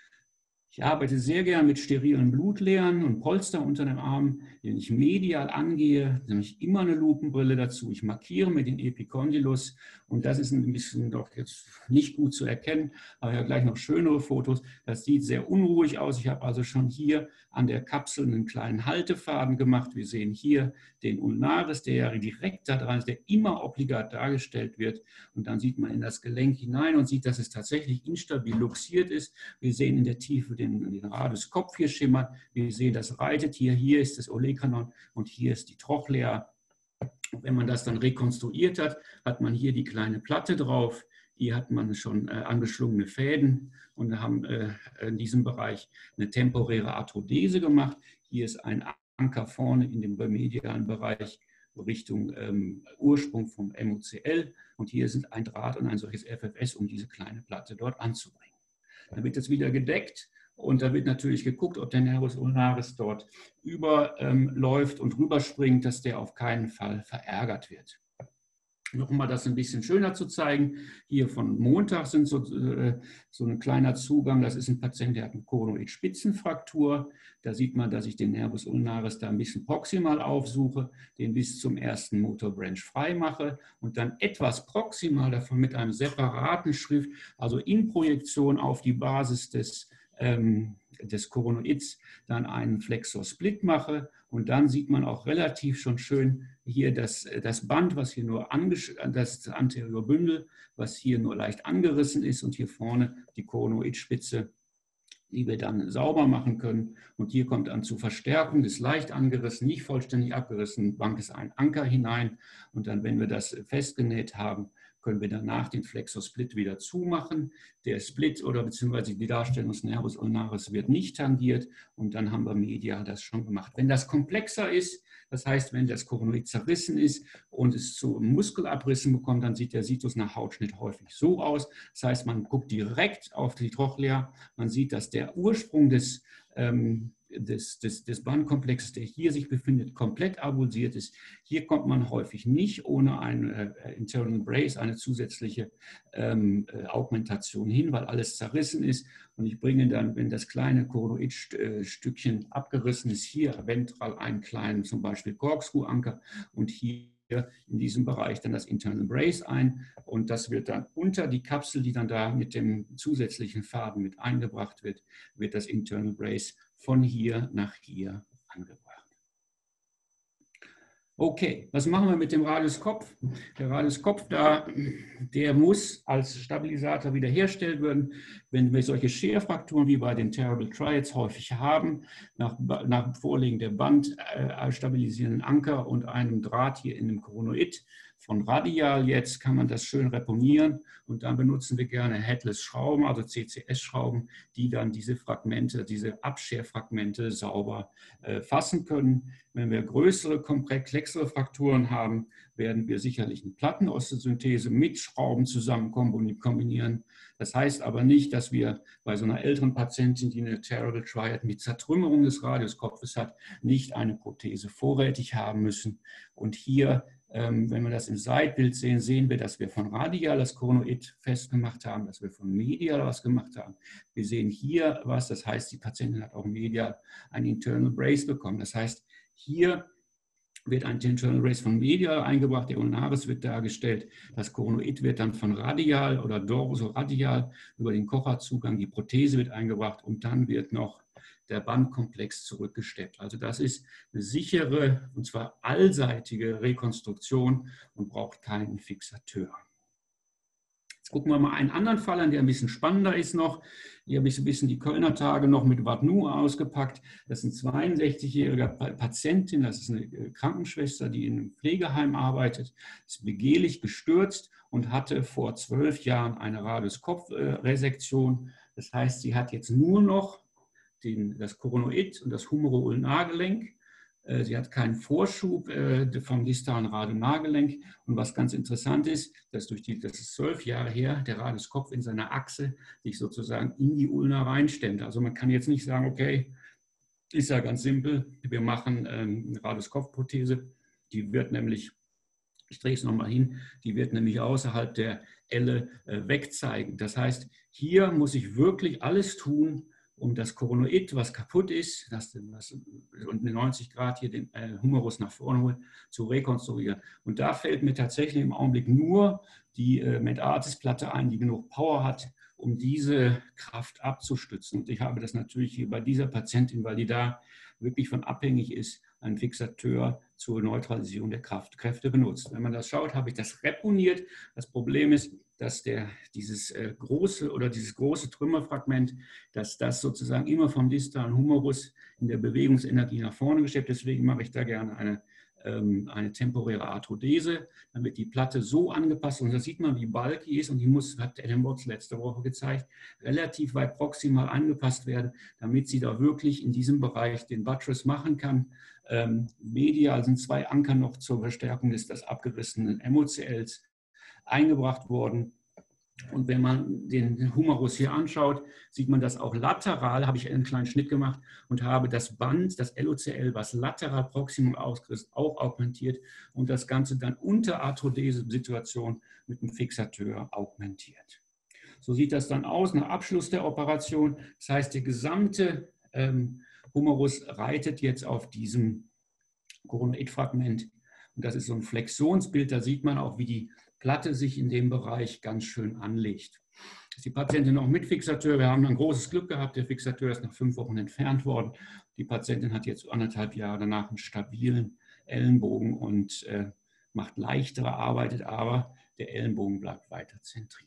Ich arbeite sehr gern mit sterilen Blutleeren und Polster unter dem Arm, den ich medial angehe, nämlich immer eine Lupenbrille dazu. Ich markiere mit den Epicondylus und das ist ein bisschen doch jetzt nicht gut zu erkennen, aber ja gleich noch schönere Fotos. Das sieht sehr unruhig aus. Ich habe also schon hier an der Kapsel einen kleinen Haltefaden gemacht. Wir sehen hier den Ulnaris, der ja direkt da dran ist, der immer obligat dargestellt wird. Und dann sieht man in das Gelenk hinein und sieht, dass es tatsächlich instabil luxiert ist. Wir sehen in der Tiefe den, den Radiuskopf hier schimmern. Wir sehen das Reitetier. Hier ist das Olecranon und hier ist die Trochlea. Wenn man das dann rekonstruiert hat, hat man hier die kleine Platte drauf. Hier hat man schon äh, angeschlungene Fäden und haben äh, in diesem Bereich eine temporäre Arthrodese gemacht. Hier ist ein Anker vorne in dem medialen Bereich Richtung ähm, Ursprung vom M O C L und hier sind ein Draht und ein solches F F S, um diese kleine Platte dort anzubringen. Dann wird es wieder gedeckt und da wird natürlich geguckt, ob der Nervus ulnaris dort überläuft ähm, und rüberspringt, dass der auf keinen Fall verärgert wird. Noch um mal das ein bisschen schöner zu zeigen, hier von Montag sind so, äh, so ein kleiner Zugang, das ist ein Patient, der hat eine Coronoid-Spitzenfraktur. Da sieht man, dass ich den Nervus ulnaris da ein bisschen proximal aufsuche, den bis zum ersten Motorbranch frei mache und dann etwas proximal davon mit einem separaten Schritt, also in Projektion auf die Basis des ähm, des Coronoids dann einen Flexor-Split mache und dann sieht man auch relativ schon schön hier das, das Band, was hier nur das Anteriorbündel, was hier nur leicht angerissen ist und hier vorne die Coronoidspitze, die wir dann sauber machen können. Und hier kommt dann zur Verstärkung, ist leicht angerissen, nicht vollständig abgerissen, Bank ist ein Anker hinein und dann, wenn wir das festgenäht haben, können wir danach den Flexor-Split wieder zumachen. Der Split oder beziehungsweise die Darstellung des Nervus ulnaris wird nicht tangiert und dann haben wir medial das schon gemacht. Wenn das komplexer ist, das heißt, wenn das Coronoid zerrissen ist und es zu Muskelabrissen bekommt, dann sieht der Situs nach Hautschnitt häufig so aus. Das heißt, man guckt direkt auf die Trochlea, man sieht, dass der Ursprung des, ähm, des, des, des Bandkomplexes, der hier sich befindet, komplett avulsiert ist. Hier kommt man häufig nicht ohne eine äh, Internal Brace, eine zusätzliche ähm, äh, Augmentation hin, weil alles zerrissen ist. Und ich bringe dann, wenn das kleine Coronoid-Stückchen abgerissen ist, hier ventral einen kleinen, zum Beispiel Corkscrew-Anker und hier in diesem Bereich dann das Internal Brace ein. Und das wird dann unter die Kapsel, die dann da mit dem zusätzlichen Faden mit eingebracht wird, wird das Internal Brace von hier nach hier angebracht. Okay, was machen wir mit dem Radiuskopf? Der Radiuskopf, da, der muss als Stabilisator wiederhergestellt werden, wenn wir solche Scherfrakturen wie bei den Terrible Triads häufig haben, nach, nach Vorlegen der Band äh, stabilisierenden Anker und einem Draht hier in dem Coronoid. Von Radial jetzt kann man das schön reponieren und dann benutzen wir gerne Headless-Schrauben, also C C S-Schrauben, die dann diese Fragmente, diese Abscherfragmente sauber äh, fassen können. Wenn wir größere, komplexere Frakturen haben, werden wir sicherlich eine Plattenosteosynthese mit Schrauben zusammen kombinieren. Das heißt aber nicht, dass wir bei so einer älteren Patientin, die eine Terrible Triad mit Zertrümmerung des Radiuskopfes hat, nicht eine Prothese vorrätig haben müssen. Und hier, wenn wir das im Seitbild sehen, sehen wir, dass wir von radial das Coronoid festgemacht haben, dass wir von medial was gemacht haben. Wir sehen hier was, das heißt, die Patientin hat auch medial ein Internal Brace bekommen. Das heißt, hier wird ein Internal Brace von medial eingebracht, der Ulnaris wird dargestellt, das Coronoid wird dann von radial oder dorsoradial über den Kocherzugang, die Prothese wird eingebracht und dann wird noch der Bandkomplex zurückgesteppt. Also das ist eine sichere und zwar allseitige Rekonstruktion und braucht keinen Fixateur. Jetzt gucken wir mal einen anderen Fall an, der ein bisschen spannender ist noch. Hier habe ich so ein bisschen die Kölner Tage noch mit Vadnou ausgepackt. Das ist eine zweiundsechzigjährige Patientin, das ist eine Krankenschwester, die in einem Pflegeheim arbeitet, ist begehlich gestürzt und hatte vor zwölf Jahren eine Radiuskopfresektion. Das heißt, sie hat jetzt nur noch Den, das Coronoid und das Humero-Ulnargelenk. Sie hat keinen Vorschub vom distalen Radionargelenk. Und was ganz interessant ist, dass durch die, das ist zwölf Jahre her, der Radiuskopf in seiner Achse sich sozusagen in die Ulna reinstemmt. Also man kann jetzt nicht sagen, okay, ist ja ganz simpel, wir machen eine Radiuskopfprothese, die wird nämlich, ich drehe es nochmal hin, die wird nämlich außerhalb der Elle wegzeigen. Das heißt, hier muss ich wirklich alles tun, um das Coronoid, was kaputt ist, das, das, und eine neunzig Grad hier den äh, Humerus nach vorne holt, zu rekonstruieren. Und da fällt mir tatsächlich im Augenblick nur die äh, Medartis-Platte ein, die genug Power hat, um diese Kraft abzustützen. Und ich habe das natürlich hier bei dieser Patientin, weil die da wirklich von abhängig ist, einen Fixateur zur Neutralisierung der Kraftkräfte benutzt. Wenn man das schaut, habe ich das reponiert. Das Problem ist, dass der, dieses äh, große oder dieses große Trümmerfragment, dass das sozusagen immer vom distalen Humerus in der Bewegungsenergie nach vorne gesteppt. Deswegen mache ich da gerne eine, ähm, eine temporäre Arthrodese. Dann wird die Platte so angepasst und da sieht man, wie bulky ist und die muss, hat Adam Watts letzte Woche gezeigt, relativ weit proximal angepasst werden, damit sie da wirklich in diesem Bereich den Buttress machen kann. Ähm, medial sind zwei Anker noch zur Verstärkung des, des abgerissenen M O C Ls eingebracht worden. Und wenn man den Humerus hier anschaut, sieht man das auch lateral, habe ich einen kleinen Schnitt gemacht und habe das Band, das L O C L, was lateral proximal ausgerisst, auch augmentiert und das Ganze dann unter Arthrodese-Situation mit einem Fixateur augmentiert. So sieht das dann aus nach Abschluss der Operation. Das heißt, der gesamte ähm, Humerus reitet jetzt auf diesem Coronoid-Fragment. Und das ist so ein Flexionsbild, da sieht man auch, wie die Platte sich in dem Bereich ganz schön anlegt. Das ist die Patientin auch mit Fixateur. Wir haben ein großes Glück gehabt. Der Fixateur ist nach fünf Wochen entfernt worden. Die Patientin hat jetzt anderthalb Jahre danach einen stabilen Ellenbogen und äh, macht leichtere, arbeitet aber der Ellenbogen bleibt weiter zentriert.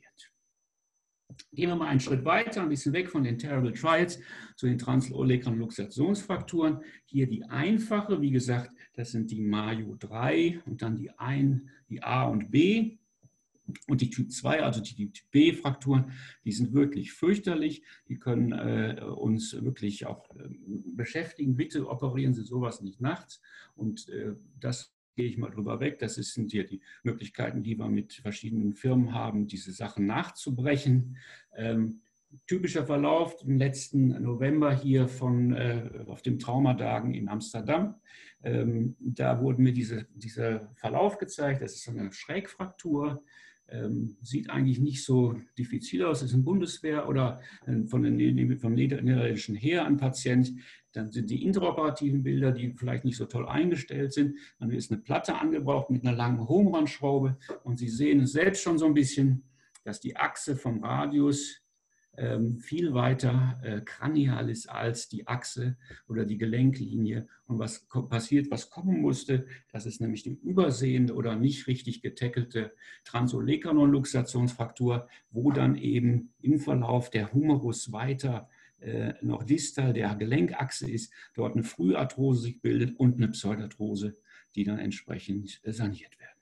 Gehen wir mal einen Schritt weiter, ein bisschen weg von den Terrible Triads zu den transolecralen Luxationsfrakturen. Hier die einfache, wie gesagt, das sind die Mayo drei und dann die, ein, die A und B. Und die Typ zwei, also die Typ B-Frakturen, die sind wirklich fürchterlich. Die können äh, uns wirklich auch äh, beschäftigen. Bitte operieren Sie sowas nicht nachts. Und äh, das gehe ich mal drüber weg. Das sind hier die Möglichkeiten, die wir mit verschiedenen Firmen haben, diese Sachen nachzubrechen. Ähm, typischer Verlauf im letzten November hier von, äh, auf dem Traumadagen in Amsterdam. Ähm, da wurde mir diese, dieser Verlauf gezeigt. Das ist so eine Schrägfraktur. Ähm, sieht eigentlich nicht so diffizil aus. Das ist ein Bundeswehr oder von den, vom niederländischen Heer ein Patient. Dann sind die intraoperativen Bilder, die vielleicht nicht so toll eingestellt sind. Dann ist eine Platte angebracht mit einer langen Hohnrandschraube. Und Sie sehen es selbst schon so ein bisschen, dass die Achse vom Radius viel weiter äh, kranial ist als die Achse oder die Gelenklinie. Und was passiert, was kommen musste, das ist nämlich die übersehende oder nicht richtig getackelte Transolecranon-Luxationsfraktur, wo dann eben im Verlauf der Humerus weiter äh, noch distal der Gelenkachse ist, dort eine Früharthrose sich bildet und eine Pseudarthrose, die dann entsprechend saniert werden.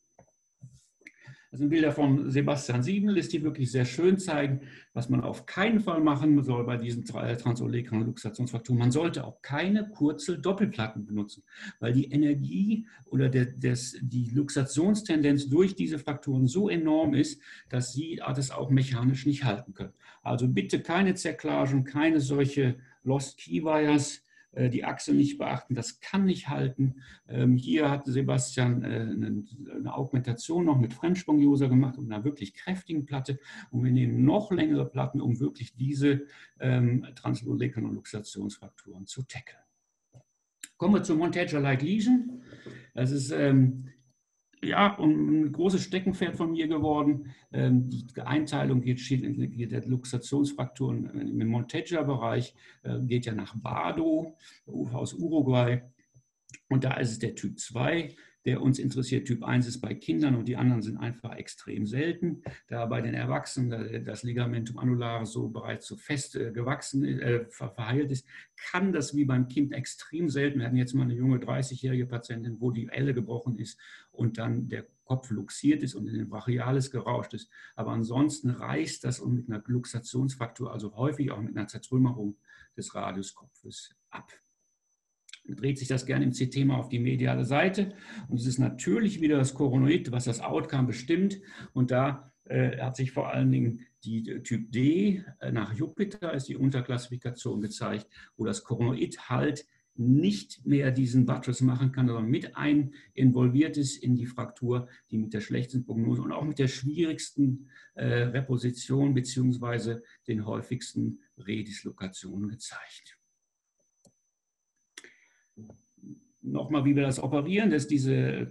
Das sind Bilder von Sebastian Siebenl, die wirklich sehr schön zeigen, was man auf keinen Fall machen soll bei diesen Transolecranon-Luxationsfrakturen. Man sollte auch keine Kurzel-Doppelplatten benutzen, weil die Energie oder der, des, die Luxationstendenz durch diese Frakturen so enorm ist, dass sie das auch mechanisch nicht halten können. Also bitte keine Zerklagen, keine solche Lost Key Wires, die Achse nicht beachten, das kann nicht halten. Hier hat Sebastian eine Augmentation noch mit Fremdsprung-User gemacht und einer wirklich kräftigen Platte. Und wir nehmen noch längere Platten, um wirklich diese Transolecranon-Luxationsfrakturen zu tackeln. Kommen wir zur Monteggia-like Lesion. Das ist ja, ein großes Steckenpferd von mir geworden. Die Einteilung geht, geht der Luxationsfrakturen im Monteggia-Bereich, geht ja nach Bardo aus Uruguay. Und da ist es der Typ zwei, der uns interessiert. Typ eins ist bei Kindern und die anderen sind einfach extrem selten. Da bei den Erwachsenen das Ligamentum annularis so bereits so fest äh, gewachsen, äh, verheilt ist, kann das wie beim Kind extrem selten. Wir hatten jetzt mal eine junge dreißigjährige Patientin, wo die Elle gebrochen ist und dann der Kopf luxiert ist und in den Brachialis gerauscht ist. Aber ansonsten reißt das und mit einer Luxationsfraktur, also häufig auch mit einer Zertrümmerung des Radiuskopfes ab. Dreht sich das gerne im C T mal auf die mediale Seite. Und es ist natürlich wieder das Koronoid, was das Outcome bestimmt. Und da äh, hat sich vor allen Dingen die äh, Typ D äh, nach Jupiter ist die Unterklassifikation gezeigt, wo das Koronoid halt nicht mehr diesen Buttress machen kann, sondern mit ein involviert ist in die Fraktur, die mit der schlechtesten Prognose und auch mit der schwierigsten äh, Reposition beziehungsweise den häufigsten Redislokationen gezeigt. Nochmal, wie wir das operieren, das ist diese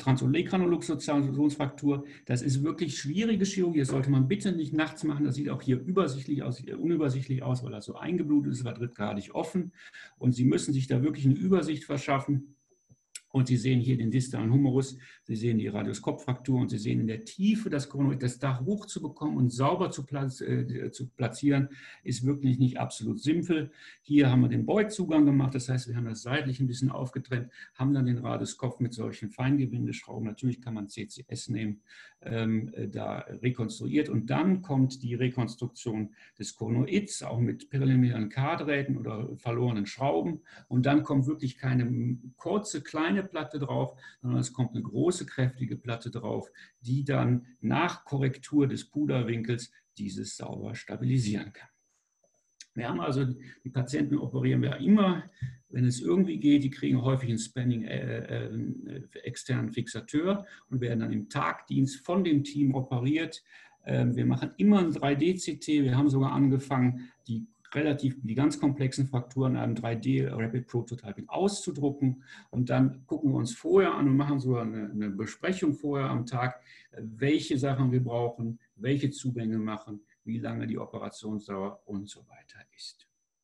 Transolecranon-Luxationsfraktur. Das ist wirklich schwierige Chirurgie. Das sollte man bitte nicht nachts machen. Das sieht auch hier übersichtlich aus, unübersichtlich aus, weil das so eingeblutet ist, war drittgradig offen. Und Sie müssen sich da wirklich eine Übersicht verschaffen. Und Sie sehen hier den distalen Humerus, Sie sehen die Radiuskopffraktur und Sie sehen in der Tiefe das Koronoid. Das Dach hochzubekommen und sauber zu, platz, äh, zu platzieren, ist wirklich nicht absolut simpel. Hier haben wir den Beugzugang gemacht, das heißt, wir haben das seitlich ein bisschen aufgetrennt, haben dann den Radiuskopf mit solchen Feingewindeschrauben, natürlich kann man C C S nehmen, ähm, da rekonstruiert. Und dann kommt die Rekonstruktion des Koronoids, auch mit perinealen K-Drähten oder verlorenen Schrauben. Und dann kommt wirklich keine kurze, kleine Platte drauf, sondern es kommt eine große, kräftige Platte drauf, die dann nach Korrektur des Puderwinkels dieses sauber stabilisieren kann. Wir haben also, die Patienten operieren wir immer, wenn es irgendwie geht, die kriegen häufig einen Spanning äh, äh, externen Fixateur und werden dann im Tagdienst von dem Team operiert. Äh, wir machen immer ein drei D C T, wir haben sogar angefangen, die relativ die ganz komplexen Frakturen in einem drei D Rapid Prototyping auszudrucken und dann gucken wir uns vorher an und machen so eine, eine Besprechung vorher am Tag, welche Sachen wir brauchen, welche Zugänge machen, wie lange die Operationsdauer und so weiter ist.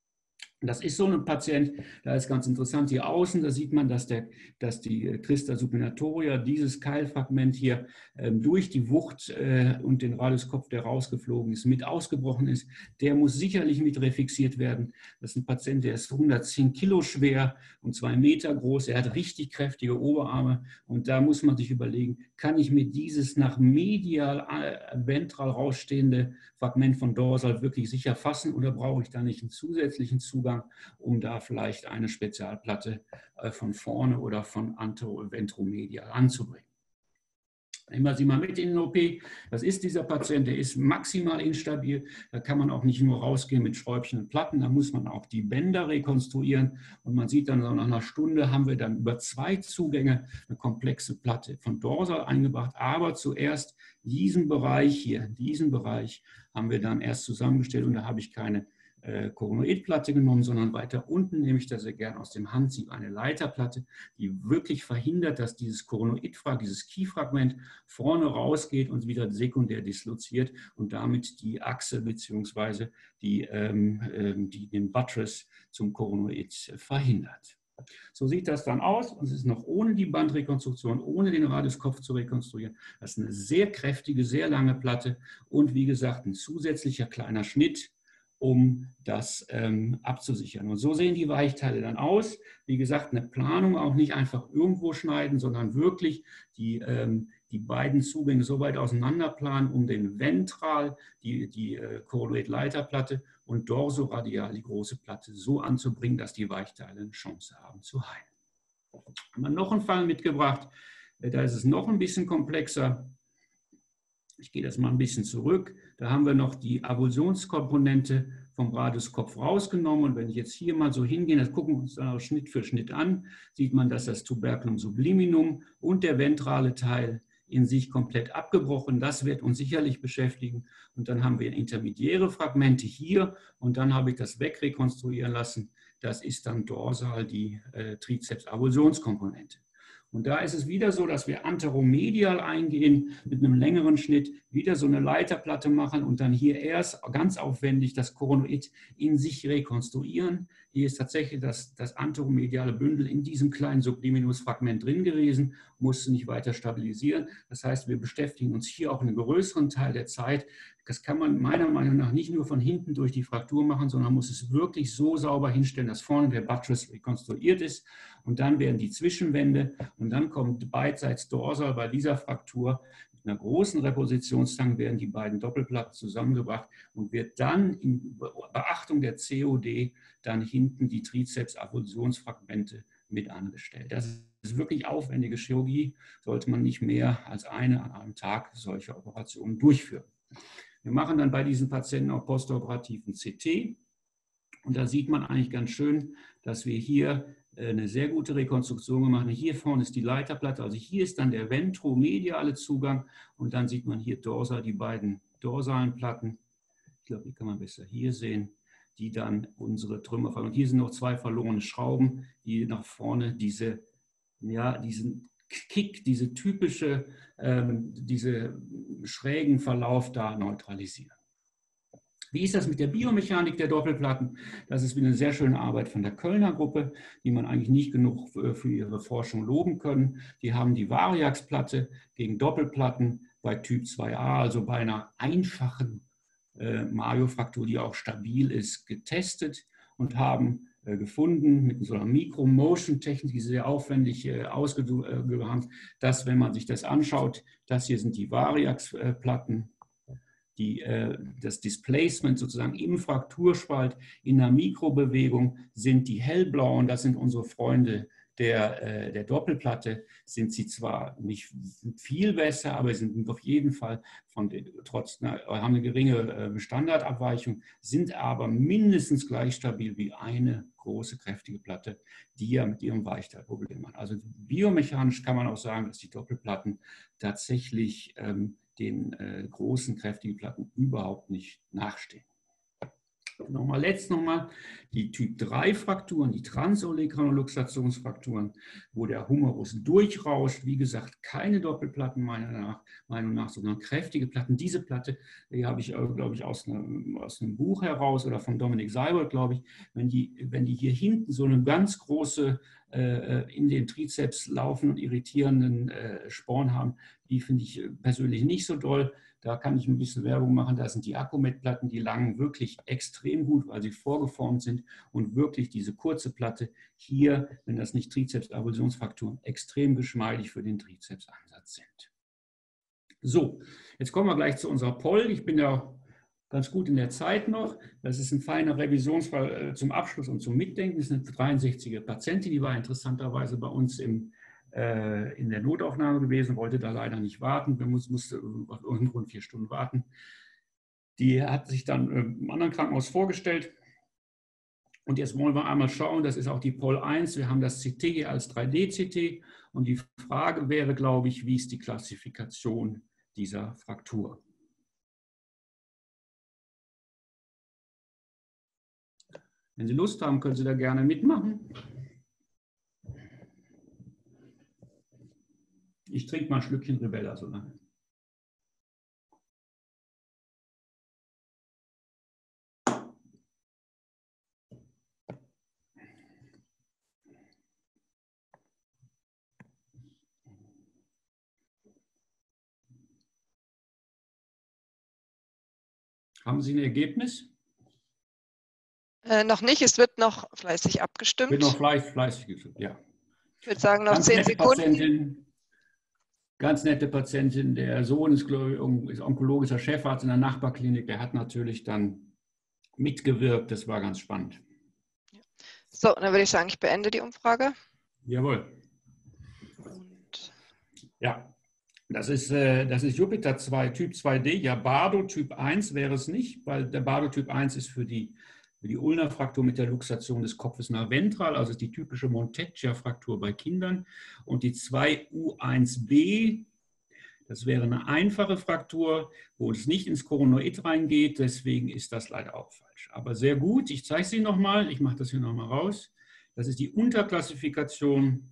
Das ist so ein Patient, da ist ganz interessant, hier außen, da sieht man, dass, der, dass die Crista supinatoria, dieses Keilfragment hier ähm, durch die Wucht äh, und den Radiuskopf, der rausgeflogen ist, mit ausgebrochen ist. Der muss sicherlich mit refixiert werden. Das ist ein Patient, der ist hundertzehn Kilo schwer und zwei Meter groß. Er hat richtig kräftige Oberarme und da muss man sich überlegen, kann ich mir dieses nach medial äh, ventral rausstehende Fragment von dorsal wirklich sicher fassen oder brauche ich da nicht einen zusätzlichen Zugang, um da vielleicht eine Spezialplatte von vorne oder von anteroventromedial anzubringen. Nehmen wir Sie mal mit in den O P. Das ist dieser Patient, der ist maximal instabil. Da kann man auch nicht nur rausgehen mit Schräubchen und Platten, da muss man auch die Bänder rekonstruieren. Und man sieht dann, so nach einer Stunde haben wir dann über zwei Zugänge eine komplexe Platte von dorsal eingebracht. Aber zuerst diesen Bereich hier, diesen Bereich haben wir dann erst zusammengestellt. Und da habe ich keine Koronoidplatte genommen, sondern weiter unten nehme ich das sehr gern aus dem Handsieb eine Leiterplatte, die wirklich verhindert, dass dieses Koronoidfragment, dieses Key-Fragment vorne rausgeht und wieder sekundär disloziert und damit die Achse bzw. Die, ähm, die, den Buttress zum Koronoid verhindert. So sieht das dann aus und es ist noch ohne die Bandrekonstruktion, ohne den Radiuskopf zu rekonstruieren. Das ist eine sehr kräftige, sehr lange Platte und wie gesagt ein zusätzlicher kleiner Schnitt, um das ähm, abzusichern. Und so sehen die Weichteile dann aus. Wie gesagt, eine Planung auch nicht einfach irgendwo schneiden, sondern wirklich die, ähm, die beiden Zugänge so weit auseinander planen, um den Ventral, die, die äh, Koronoid-Leiterplatte und dorsoradial, die große Platte, so anzubringen, dass die Weichteile eine Chance haben zu heilen. Haben wir noch einen Fall mitgebracht, da ist es noch ein bisschen komplexer. Ich gehe das mal ein bisschen zurück. Da haben wir noch die Avulsionskomponente vom Radiuskopf rausgenommen. Und wenn ich jetzt hier mal so hingehe, das gucken wir uns dann auch Schnitt für Schnitt an, sieht man, dass das Tuberculum subliminum und der ventrale Teil in sich komplett abgebrochen. Das wird uns sicherlich beschäftigen. Und dann haben wir intermediäre Fragmente hier. Und dann habe ich das wegrekonstruieren lassen. Das ist dann dorsal die äh, Trizeps-Avulsionskomponente. Und da ist es wieder so, dass wir anteromedial eingehen mit einem längeren Schnitt, wieder so eine Leiterplatte machen und dann hier erst ganz aufwendig das Koronoid in sich rekonstruieren. Hier ist tatsächlich das, das anteromediale Bündel in diesem kleinen Subliminus-Fragment drin gewesen, musste nicht weiter stabilisieren. Das heißt, wir beschäftigen uns hier auch einen größeren Teil der Zeit. Das kann man meiner Meinung nach nicht nur von hinten durch die Fraktur machen, sondern muss es wirklich so sauber hinstellen, dass vorne der Buttress rekonstruiert ist. Und dann werden die Zwischenwände und dann kommt beidseits dorsal bei dieser Fraktur mit einer großen Repositionstange werden die beiden Doppelplatten zusammengebracht und wird dann in Beachtung der C O D dann hinten die Trizeps-Avulsionsfragmente mit angestellt. Das ist wirklich aufwendige Chirurgie, sollte man nicht mehr als eine an einem Tag solche Operationen durchführen. Wir machen dann bei diesen Patienten auch postoperativen C T und da sieht man eigentlich ganz schön, dass wir hier eine sehr gute Rekonstruktion gemacht haben. Hier vorne ist die Leiterplatte, also hier ist dann der ventromediale Zugang und dann sieht man hier dorsal die beiden dorsalen Platten. Ich glaube, die kann man besser hier sehen, die dann unsere Trümmer fallen. Und hier sind noch zwei verlorene Schrauben, die nach vorne diese, ja, diesen Kick, diese typische, ähm, diese schrägen Verlauf da neutralisieren. Wie ist das mit der Biomechanik der Doppelplatten? Das ist wieder eine sehr schöne Arbeit von der Kölner Gruppe, die man eigentlich nicht genug für ihre Forschung loben können. Die haben die Variax-Platte gegen Doppelplatten bei Typ zwei a, also bei einer einfachen äh, Mario-Fraktur, die auch stabil ist, getestet und haben äh, gefunden mit so einer Micro-Motion-Technik, die sehr aufwendig äh, ausgeführt haben, dass, wenn man sich das anschaut, das hier sind die Variax-Platten, Die, das Displacement sozusagen im Frakturspalt in der Mikrobewegung sind die hellblauen, das sind unsere Freunde der, der Doppelplatte, sind sie zwar nicht viel besser, aber sind auf jeden Fall von den, trotz einer, haben eine geringe Standardabweichung, sind aber mindestens gleich stabil wie eine große, kräftige Platte, die ja mit ihrem Weichteilproblem hat. Also biomechanisch kann man auch sagen, dass die Doppelplatten tatsächlich ähm, den äh, großen, kräftigen Platten überhaupt nicht nachstehen. Nochmal letzt nochmal die Typ drei Frakturen, die Transolecranoluxationsfrakturen, wo der Humerus durchrauscht. Wie gesagt, keine Doppelplatten meiner Meinung nach, sondern kräftige Platten. Diese Platte, die habe ich, glaube ich, aus einem, aus einem Buch heraus oder von Dominik Seibold, glaube ich, wenn die, wenn die hier hinten so eine ganz große äh, in den Trizeps laufen und irritierenden äh, Sporn haben, die finde ich persönlich nicht so doll. Da kann ich ein bisschen Werbung machen. Da sind die Akkumet-Platten, die langen wirklich extrem gut, weil sie vorgeformt sind und wirklich diese kurze Platte hier, wenn das nicht Trizeps-Avulsionsfrakturen, extrem geschmeidig für den Trizepsansatz sind. So, jetzt kommen wir gleich zu unserer P O L. Ich bin ja ganz gut in der Zeit noch. Das ist ein feiner Revisionsfall zum Abschluss und zum Mitdenken. Das ist eine dreiundsechziger Patientin, die war interessanterweise bei uns im äh, in der Notaufnahme gewesen, wollte da leider nicht warten. Wir mussten musste auf irgendeinen Grund vier Stunden warten. Die hat sich dann im anderen Krankenhaus vorgestellt. Und jetzt wollen wir einmal schauen, das ist auch die Pol eins, wir haben das C T hier als drei D C T und die Frage wäre, glaube ich, wie ist die Klassifikation dieser Fraktur? Wenn Sie Lust haben, können Sie da gerne mitmachen. Ich trinke mal ein Schlückchen Ribella so lange. Haben Sie ein Ergebnis? Äh, noch nicht, es wird noch fleißig abgestimmt. Wird noch fleißig, fleißig gestimmt, ja. Ich würde sagen, noch Ganz zehn nette Sekunden. Patientin, ganz nette Patientin. Der Sohn ist, ist onkologischer Chefarzt in der Nachbarklinik. Der hat natürlich dann mitgewirkt. Das war ganz spannend. So, dann würde ich sagen, ich beende die Umfrage. Jawohl. Und ja, das ist, äh, das ist Jupiter zwei, Typ zwei D. Ja, Bardo Typ eins wäre es nicht, weil der Bardo Typ eins ist für die, für die Ulna-Fraktur mit der Luxation des Kopfes nach ventral, also ist die typische Montecchia-Fraktur bei Kindern. Und die zwei U eins B, das wäre eine einfache Fraktur, wo es nicht ins Koronoid reingeht, deswegen ist das leider auch falsch. Aber sehr gut, ich zeige es Ihnen nochmal, ich mache das hier nochmal raus. Das ist die Unterklassifikation.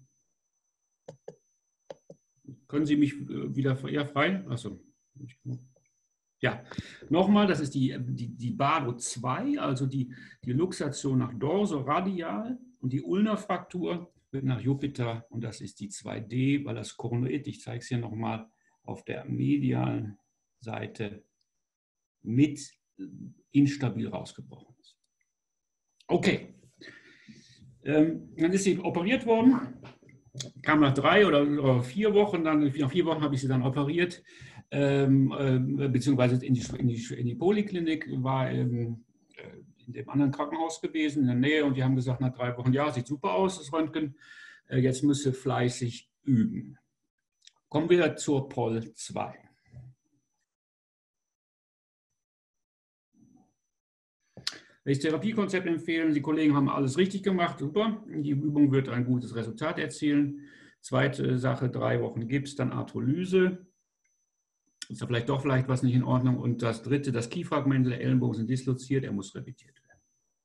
Können Sie mich wieder ja, frei? Achso. Ja, nochmal, das ist die, die, die Bardo zwei, also die, die Luxation nach dorsoradial und die Ulna-Fraktur wird nach Jupiter und das ist die zwei D, weil das Koronoid, ich zeige es hier nochmal, auf der medialen Seite mit instabil rausgebrochen ist. Okay, ähm, dann ist sie operiert worden. Kam nach drei oder vier Wochen, dann nach vier Wochen habe ich sie dann operiert, ähm, äh, beziehungsweise in die, in, die, in die Poliklinik, war ähm, in dem anderen Krankenhaus gewesen, in der Nähe, und die haben gesagt, nach drei Wochen, ja, sieht super aus, das Röntgen, äh, jetzt müsse fleißig üben. Kommen wir zur Pol zwei. Das Therapiekonzept empfehlen, die Kollegen haben alles richtig gemacht, super. Die Übung wird ein gutes Resultat erzielen. Zweite Sache, drei Wochen Gips, dann Arthrolyse. Ist da vielleicht doch vielleicht was nicht in Ordnung. Und das dritte, das Keyfragmente der Ellenbogen sind disloziert, er muss repetiert werden.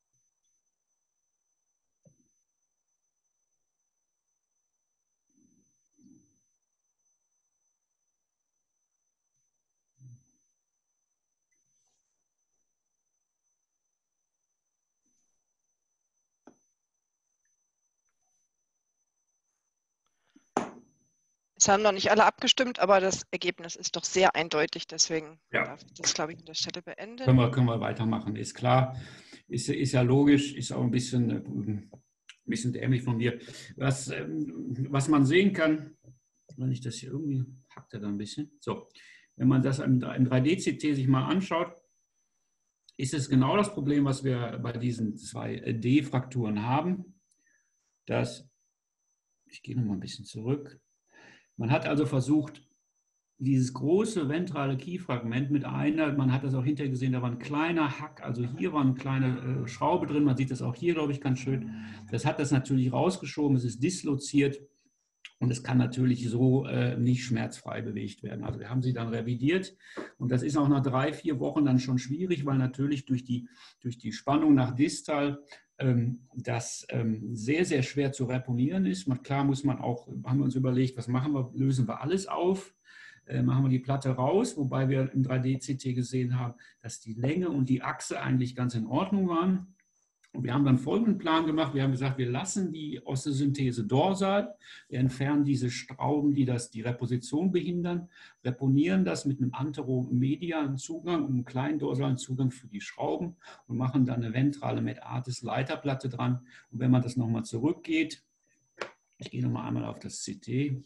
es haben noch nicht alle abgestimmt, aber das Ergebnis ist doch sehr eindeutig. Deswegen Ja. darf ich das, glaube ich, an der Stelle beenden. Können wir, können wir weitermachen, ist klar. Ist, ist ja logisch, ist auch ein bisschen, ein bisschen dämlich von mir. Was, was man sehen kann, wenn ich das hier irgendwie, hackt er da ein bisschen. So, wenn man das im drei D C T sich mal anschaut, ist es genau das Problem, was wir bei diesen zwei D-Frakturen haben. Dass, ich gehe noch mal ein bisschen zurück. Man hat also versucht, dieses große ventrale Keyfragment mit einer, man hat das auch hinterher gesehen, da war ein kleiner Hack, also hier war eine kleine äh, Schraube drin, man sieht das auch hier, glaube ich, ganz schön. Das hat das natürlich rausgeschoben, es ist disloziert und es kann natürlich so äh, nicht schmerzfrei bewegt werden. Also wir haben sie dann revidiert und das ist auch nach drei, vier Wochen dann schon schwierig, weil natürlich durch die, durch die Spannung nach distal ähm, das ähm, sehr, sehr schwer zu reponieren ist. Klar muss man auch, haben wir uns überlegt, was machen wir, lösen wir alles auf? Machen wir die Platte raus, wobei wir im drei D C T gesehen haben, dass die Länge und die Achse eigentlich ganz in Ordnung waren. Und wir haben dann folgenden Plan gemacht. Wir haben gesagt, wir lassen die Osteosynthese dorsal, wir entfernen diese Schrauben, die das, die Reposition behindern, reponieren das mit einem anteromedialen Zugang und einem kleinen dorsalen Zugang für die Schrauben und machen dann eine ventrale Medartis Leiterplatte dran. Und wenn man das nochmal zurückgeht, ich gehe nochmal einmal auf das C T.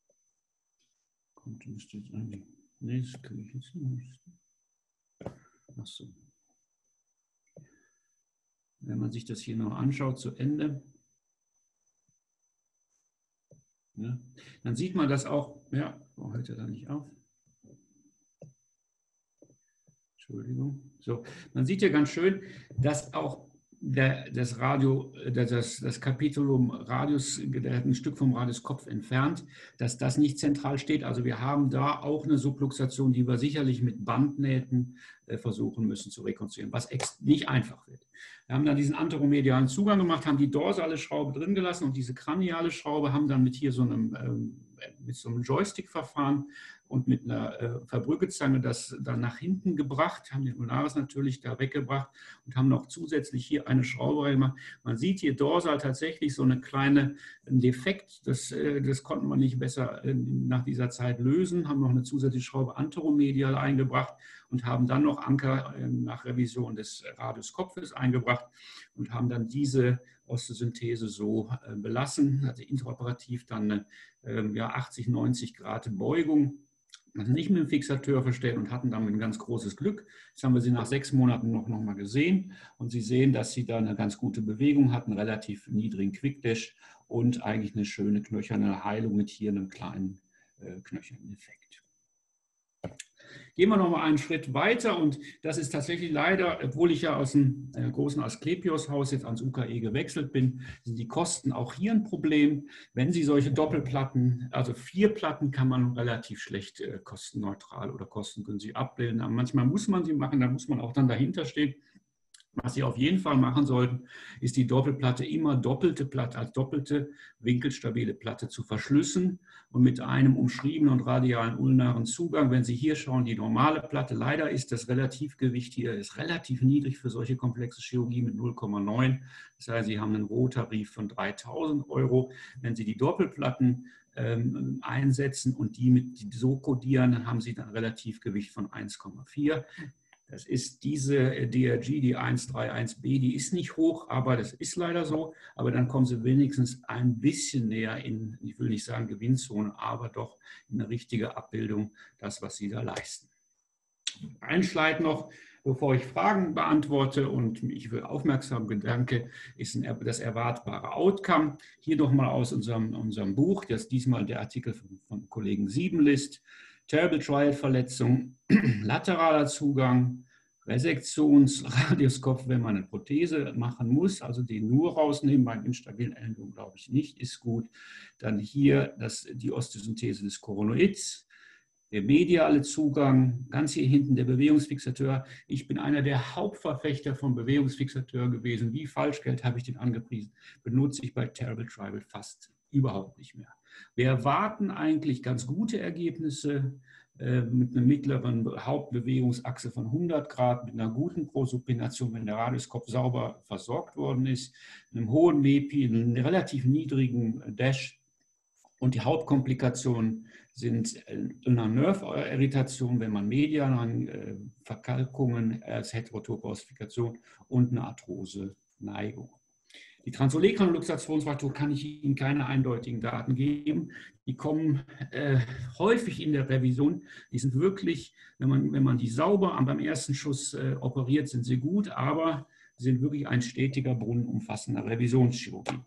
Müsste jetzt eigentlich. Nee, das kriege ich jetzt nicht. Achso. Wenn man sich das hier noch anschaut zu Ende, Ja. Dann sieht man das auch, ja, oh, hört er da nicht auf? Entschuldigung. So, man sieht ja ganz schön, dass auch der, das Radio, das, das Kapitulum Radius, der hat ein Stück vom Radiuskopf entfernt, dass das nicht zentral steht. Also wir haben da auch eine Subluxation, die wir sicherlich mit Bandnähten äh, versuchen müssen zu rekonstruieren, was nicht einfach wird. Wir haben dann diesen anteromedialen Zugang gemacht, haben die dorsale Schraube drin gelassen und diese kraniale Schraube haben dann mit hier so einem, ähm, mit so einem Joystick-Verfahren und mit einer äh, Verbrückezange das dann nach hinten gebracht, haben den Ulnaris natürlich da weggebracht und haben noch zusätzlich hier eine Schraube reingemacht. Man sieht hier dorsal tatsächlich so eine kleine Defekt, das, äh, das konnte man nicht besser äh, nach dieser Zeit lösen, haben noch eine zusätzliche Schraube anteromedial eingebracht und haben dann noch Anker äh, nach Revision des Radiuskopfes eingebracht und haben dann diese Osteosynthese so äh, belassen, hatte intraoperativ dann eine äh, ja, achtzig, neunzig Grad Beugung, also nicht mit dem Fixateur verstellt und hatten damit ein ganz großes Glück. Jetzt haben wir sie nach sechs Monaten noch, noch mal gesehen und Sie sehen, dass sie da eine ganz gute Bewegung hatten, relativ niedrigen Quickdash und eigentlich eine schöne knöcherne Heilung mit hier einem kleinen äh, knöchernen Effekt. Gehen wir noch mal einen Schritt weiter und das ist tatsächlich leider, obwohl ich ja aus dem äh, großen Asklepios-Haus jetzt ans U K E gewechselt bin, sind die Kosten auch hier ein Problem. Wenn Sie solche Doppelplatten, also vier Platten kann man relativ schlecht äh, kostenneutral oder kostengünstig abbilden. Aber manchmal muss man sie machen, da muss man auch dann dahinter stehen. Was Sie auf jeden Fall machen sollten, ist die Doppelplatte immer doppelte Platte als doppelte winkelstabile Platte zu verschlüsseln und mit einem umschriebenen und radialen ulnaren Zugang. Wenn Sie hier schauen, die normale Platte, leider ist das Relativgewicht hier ist relativ niedrig für solche komplexe Chirurgie mit null Komma neun. Das heißt, Sie haben einen Rohtarif von dreitausend Euro. Wenn Sie die Doppelplatten ähm, einsetzen und die mit so kodieren, dann haben Sie dann ein Relativgewicht von eins Komma vier. Das ist diese D R G, die eins drei eins B, die ist nicht hoch, aber das ist leider so. Aber dann kommen Sie wenigstens ein bisschen näher in, ich will nicht sagen Gewinnzone, aber doch in eine richtige Abbildung, das, was Sie da leisten. Ein Slide noch, bevor ich Fragen beantworte und ich für aufmerksam bedanke, ist das erwartbare Outcome. Hier nochmal aus unserem, unserem Buch, das ist diesmal der Artikel vom, vom Kollegen Siebenlist. Terrible Triad Verletzung, lateraler Zugang, Resektionsradiuskopf, wenn man eine Prothese machen muss, also den nur rausnehmen, beim instabilen Ellenbogen glaube ich nicht, ist gut. Dann hier das, die Osteosynthese des Koronoids, der mediale Zugang, ganz hier hinten der Bewegungsfixateur. Ich bin einer der Hauptverfechter vom Bewegungsfixateur gewesen. Wie Falschgeld habe ich den angepriesen, benutze ich bei Terrible Triad fast überhaupt nicht mehr. Wir erwarten eigentlich ganz gute Ergebnisse äh, mit einer mittleren Hauptbewegungsachse von hundert Grad, mit einer guten Prosupination, wenn der Radiuskopf sauber versorgt worden ist, einem hohen M E P I, einem relativ niedrigen Dash. Und die Hauptkomplikationen sind eine Nerve-Irritation, wenn man medial an äh, Verkalkungen als heterotope Ossifikation und eine Arthrose-Neigung. Die Transolegranulluxationsfraktur kann ich Ihnen keine eindeutigen Daten geben. Die kommen äh, häufig in der Revision. Die sind wirklich, wenn man, wenn man die sauber beim ersten Schuss äh, operiert, sind sie gut, aber sind wirklich ein stetiger Brunnen umfassender Revisionschirurgie.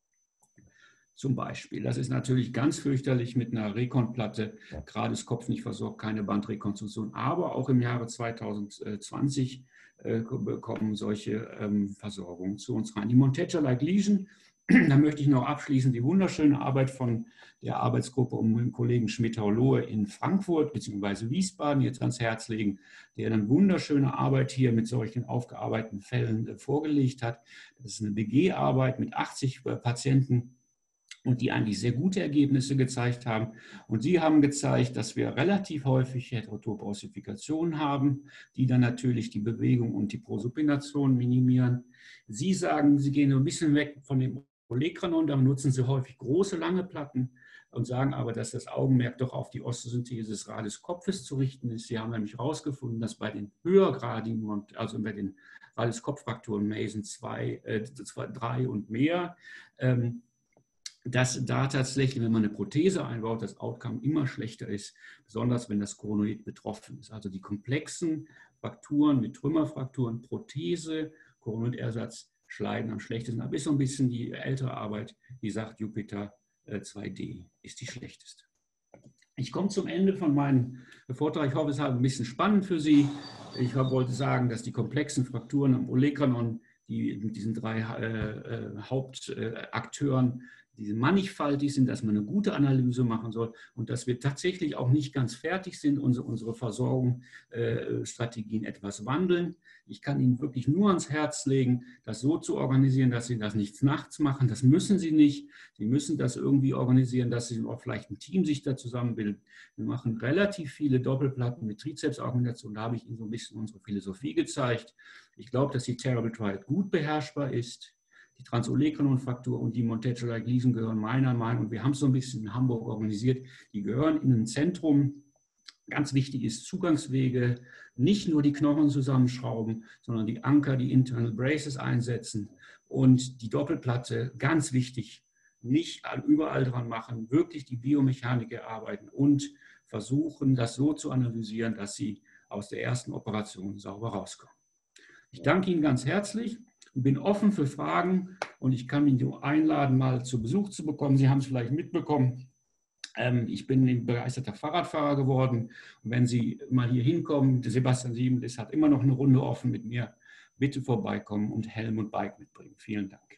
Zum Beispiel, das ist natürlich ganz fürchterlich mit einer Rekonplatte, gerade das Kopf nicht versorgt, keine Bandrekonstruktion, aber auch im Jahre zweitausendzwanzig äh, kommen solche ähm, Versorgungen zu uns rein. Die Monteja-like Lesion, da möchte ich noch abschließen, die wunderschöne Arbeit von der Arbeitsgruppe um den Kollegen Schmittau-Lohe in Frankfurt bzw. Wiesbaden jetzt ans Herz legen, der eine wunderschöne Arbeit hier mit solchen aufgearbeiteten Fällen äh, vorgelegt hat. Das ist eine B G-Arbeit mit achtzig äh, Patienten, und die eigentlich sehr gute Ergebnisse gezeigt haben. Und sie haben gezeigt, dass wir relativ häufig heterotope Ossifikationen haben, die dann natürlich die Bewegung und die Prosupination minimieren. Sie sagen, sie gehen ein bisschen weg von dem Olecranon, da nutzen sie häufig große, lange Platten und sagen aber, dass das Augenmerk doch auf die Osteosynthese des Radiuskopfes zu richten ist. Sie haben nämlich herausgefunden, dass bei den höhergradigen, also bei den Radiuskopffrakturen Mason zwei, drei und mehr, ähm, dass da tatsächlich, wenn man eine Prothese einbaut, das Outcome immer schlechter ist, besonders wenn das Koronoid betroffen ist. Also die komplexen Frakturen mit Trümmerfrakturen, Prothese, Koronoidersatz schleiden am schlechtesten. Aber ist so ein bisschen die ältere Arbeit, die sagt, Jupiter zwei D ist die schlechteste. Ich komme zum Ende von meinem Vortrag. Ich hoffe, es war ein bisschen spannend für Sie. Ich wollte sagen, dass die komplexen Frakturen am Olecranon, die mit diesen drei äh, Hauptakteuren, die mannigfaltig sind, dass man eine gute Analyse machen soll und dass wir tatsächlich auch nicht ganz fertig sind, unsere, unsere Versorgungsstrategien äh, etwas wandeln. Ich kann Ihnen wirklich nur ans Herz legen, das so zu organisieren, dass Sie das nicht nachts machen. Das müssen Sie nicht. Sie müssen das irgendwie organisieren, dass Sie auch vielleicht ein Team sich da zusammenbilden. Wir machen relativ viele Doppelplatten mit Trizepsorganisation. Da habe ich Ihnen so ein bisschen unsere Philosophie gezeigt. Ich glaube, dass die Terrible Triad gut beherrschbar ist. Die Transolecranon-Fraktur und die Montejo-Leison gehören meiner Meinung nach, wir haben es so ein bisschen in Hamburg organisiert, die gehören in ein Zentrum. Ganz wichtig ist Zugangswege, nicht nur die Knochen zusammenschrauben, sondern die Anker, die Internal Braces einsetzen und die Doppelplatte, ganz wichtig, nicht überall dran machen, wirklich die Biomechanik erarbeiten und versuchen, das so zu analysieren, dass sie aus der ersten Operation sauber rauskommen. Ich danke Ihnen ganz herzlich. Ich bin offen für Fragen und ich kann ihn nur einladen, mal zu Besuch zu bekommen. Sie haben es vielleicht mitbekommen. Ich bin ein begeisterter Fahrradfahrer geworden. Und wenn Sie mal hier hinkommen, der Sebastian Siemens hat immer noch eine Runde offen mit mir. Bitte vorbeikommen und Helm und Bike mitbringen. Vielen Dank.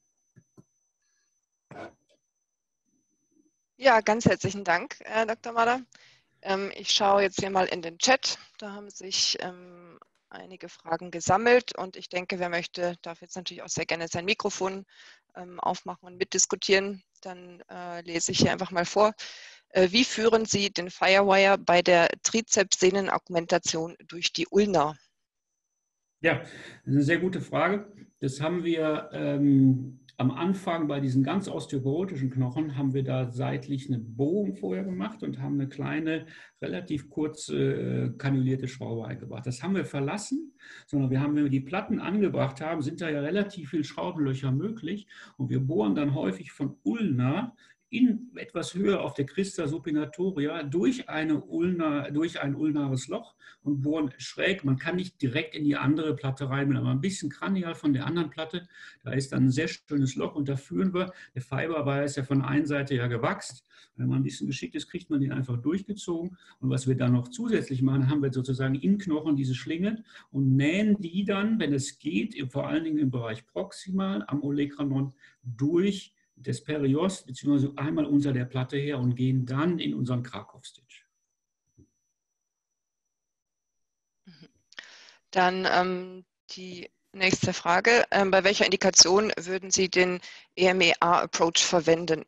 Ja, ganz herzlichen Dank, Herr Doktor Mader. Ich schaue jetzt hier mal in den Chat. Da haben sich einige Fragen gesammelt und ich denke, wer möchte, darf jetzt natürlich auch sehr gerne sein Mikrofon ähm, aufmachen und mitdiskutieren. Dann äh, lese ich hier einfach mal vor. Äh, wie führen Sie den Firewire bei der Trizepssehnenaugmentation durch die Ulna? Ja, das ist eine sehr gute Frage. Das haben wir ähm, am Anfang bei diesen ganz osteoporotischen Knochen, haben wir da seitlich eine Bohrung vorher gemacht und haben eine kleine, relativ kurze äh, kanulierte Schraube eingebracht. Das haben wir verlassen, sondern wir haben, wenn wir die Platten angebracht haben, sind da ja relativ viele Schraubenlöcher möglich und wir bohren dann häufig von Ulna in etwas höher auf der Crista supinatoria durch, eine Ulna, durch ein ulnares Loch und bohren schräg. Man kann nicht direkt in die andere Platte rein, aber ein bisschen kranial von der anderen Platte. Da ist dann ein sehr schönes Loch und da führen wir. Der Fiberwire ist ja von einer Seite ja gewachst. Wenn man ein bisschen geschickt ist, kriegt man den einfach durchgezogen. Und was wir dann noch zusätzlich machen, haben wir sozusagen in Knochen diese Schlinge und nähen die dann, wenn es geht, vor allen Dingen im Bereich proximal am Olecranon durch des Periost, beziehungsweise einmal unter der Platte her und gehen dann in unseren Krakow-Stitch. Dann ähm, die nächste Frage. Ähm, bei welcher Indikation würden Sie den E M E A-Approach verwenden?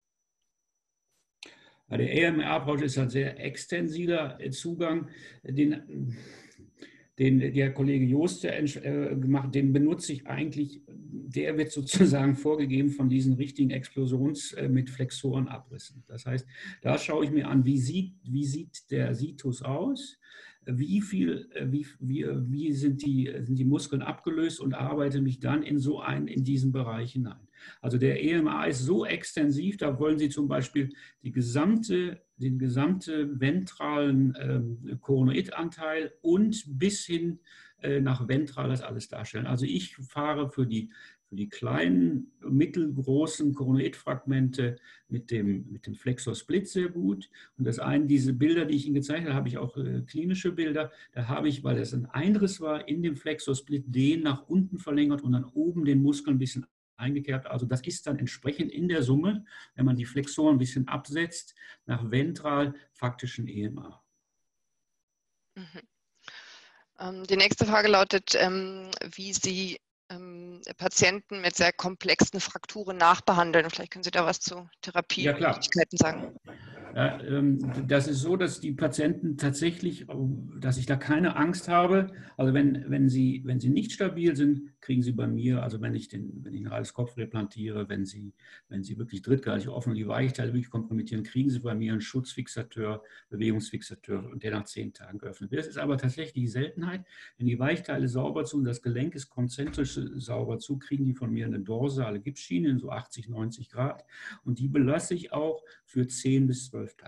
Der E M E A-Approach ist ein sehr extensiver Zugang. Den, den der Kollege Joost äh, gemacht, den benutze ich eigentlich, der wird sozusagen vorgegeben von diesen richtigen Explosions äh, mit Flexorenabrissen. Das heißt, da schaue ich mir an, wie sieht, wie sieht der Situs aus, wie viel, wie, wie, wie sind, die, sind die Muskeln abgelöst und arbeite mich dann in so einen, in diesen Bereich hinein. Also der E M A ist so extensiv, da wollen Sie zum Beispiel die gesamte, den gesamten ventralen äh, Coronoidanteil und bis hin äh, nach ventral das alles darstellen. Also ich fahre für die, für die kleinen, mittelgroßen Coronoidfragmente mit dem, mit dem Flexor Split sehr gut. Und das eine, diese Bilder, die ich Ihnen gezeigt habe, habe ich auch äh, klinische Bilder. Da habe ich, weil das ein Einriss war, in dem Flexor Split den nach unten verlängert und dann oben den Muskel ein bisschen eingekehrt. Also das ist dann entsprechend in der Summe, wenn man die Flexoren ein bisschen absetzt, nach ventral faktischen E M A. Mhm. Ähm, die nächste Frage lautet, ähm, wie Sie ähm, Patienten mit sehr komplexen Frakturen nachbehandeln. Vielleicht können Sie da was zu Therapiemöglichkeiten Ja, sagen. Ja, das ist so, dass die Patienten tatsächlich, dass ich da keine Angst habe. Also wenn, wenn, sie, wenn sie nicht stabil sind, kriegen sie bei mir, also wenn ich den, wenn ich ein reines Kopf replantiere, wenn sie, wenn sie wirklich drittgradig offen und die Weichteile wirklich kompromittieren, kriegen sie bei mir einen Schutzfixateur, Bewegungsfixateur, und der nach zehn Tagen geöffnet wird. Das ist aber tatsächlich die Seltenheit. Wenn die Weichteile sauber zu und das Gelenk ist konzentrisch sauber zu, kriegen die von mir eine dorsale Gipsschiene in so achtzig, neunzig Grad und die belasse ich auch für zehn bis zwölf Tage.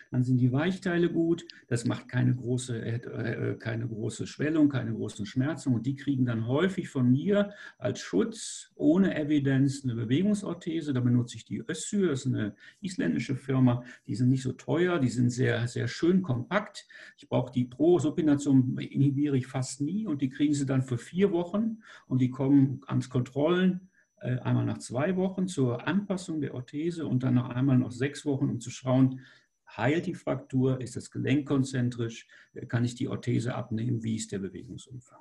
dann sind die Weichteile gut, das macht keine große, äh, keine große Schwellung, keine großen Schmerzen und die kriegen dann häufig von mir als Schutz ohne Evidenz eine Bewegungsorthese. Da benutze ich die Össur, das ist eine isländische Firma, die sind nicht so teuer, die sind sehr, sehr schön kompakt. Ich brauche die Pro-Supination, inhibiere ich fast nie und die kriegen sie dann für vier Wochen und die kommen ans Kontrollen einmal nach zwei Wochen zur Anpassung der Orthese und dann noch einmal nach sechs Wochen, um zu schauen, heilt die Fraktur, ist das Gelenk konzentrisch, kann ich die Orthese abnehmen, wie ist der Bewegungsumfang.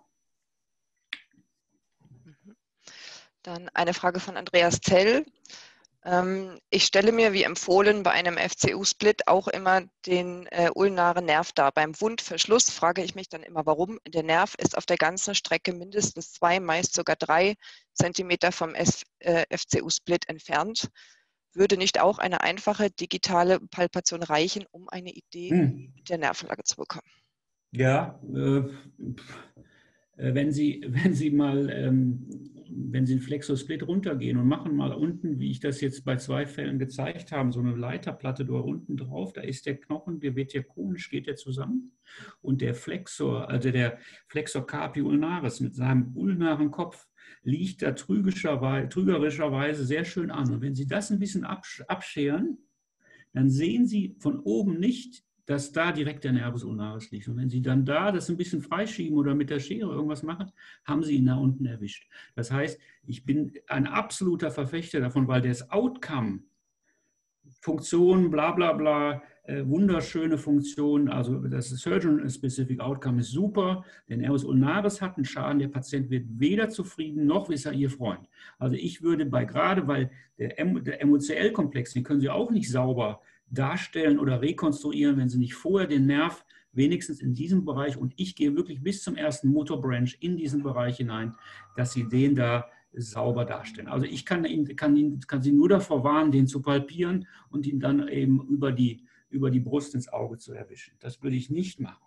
Dann eine Frage von Andreas Zell. Ich stelle mir, wie empfohlen, bei einem F C U-Split auch immer den äh, ulnaren Nerv dar. Beim Wundverschluss frage ich mich dann immer, warum. Der Nerv ist auf der ganzen Strecke mindestens zwei, meist sogar drei Zentimeter vom F C U-Split entfernt. Würde nicht auch eine einfache digitale Palpation reichen, um eine Idee hm. der Nervenlage zu bekommen? Ja, äh, wenn Sie, wenn Sie mal, ähm, wenn Sie einen Flexor-Split runtergehen und machen mal unten, wie ich das jetzt bei zwei Fällen gezeigt habe, so eine Leiterplatte da unten drauf, da ist der Knochen, der wird ja konisch, geht der zusammen und der Flexor, also der Flexor carpi ulnaris mit seinem ulnaren Kopf, liegt da trügerischerweise sehr schön an. Und wenn Sie das ein bisschen abscheren, dann sehen Sie von oben nicht, dass da direkt der Nervus ulnaris liegt. Und wenn Sie dann da das ein bisschen freischieben oder mit der Schere irgendwas machen, haben Sie ihn da unten erwischt. Das heißt, ich bin ein absoluter Verfechter davon, weil das Outcome, Funktion, bla bla bla, äh, wunderschöne Funktion, also das Surgeon-Specific Outcome ist super. Der Nervus ulnaris hat einen Schaden, der Patient wird weder zufrieden, noch ist er Ihr Freund. Also ich würde bei gerade, weil der, M der M O C L-Komplex, den können Sie auch nicht sauber darstellen oder rekonstruieren, wenn Sie nicht vorher den Nerv wenigstens in diesem Bereich, und ich gehe wirklich bis zum ersten Motorbranch in diesen Bereich hinein, dass Sie den da sauber darstellen. Also ich kann, ihn, kann, ihn, kann Sie nur davor warnen, den zu palpieren und ihn dann eben über die, über die Brust ins Auge zu erwischen. Das würde ich nicht machen.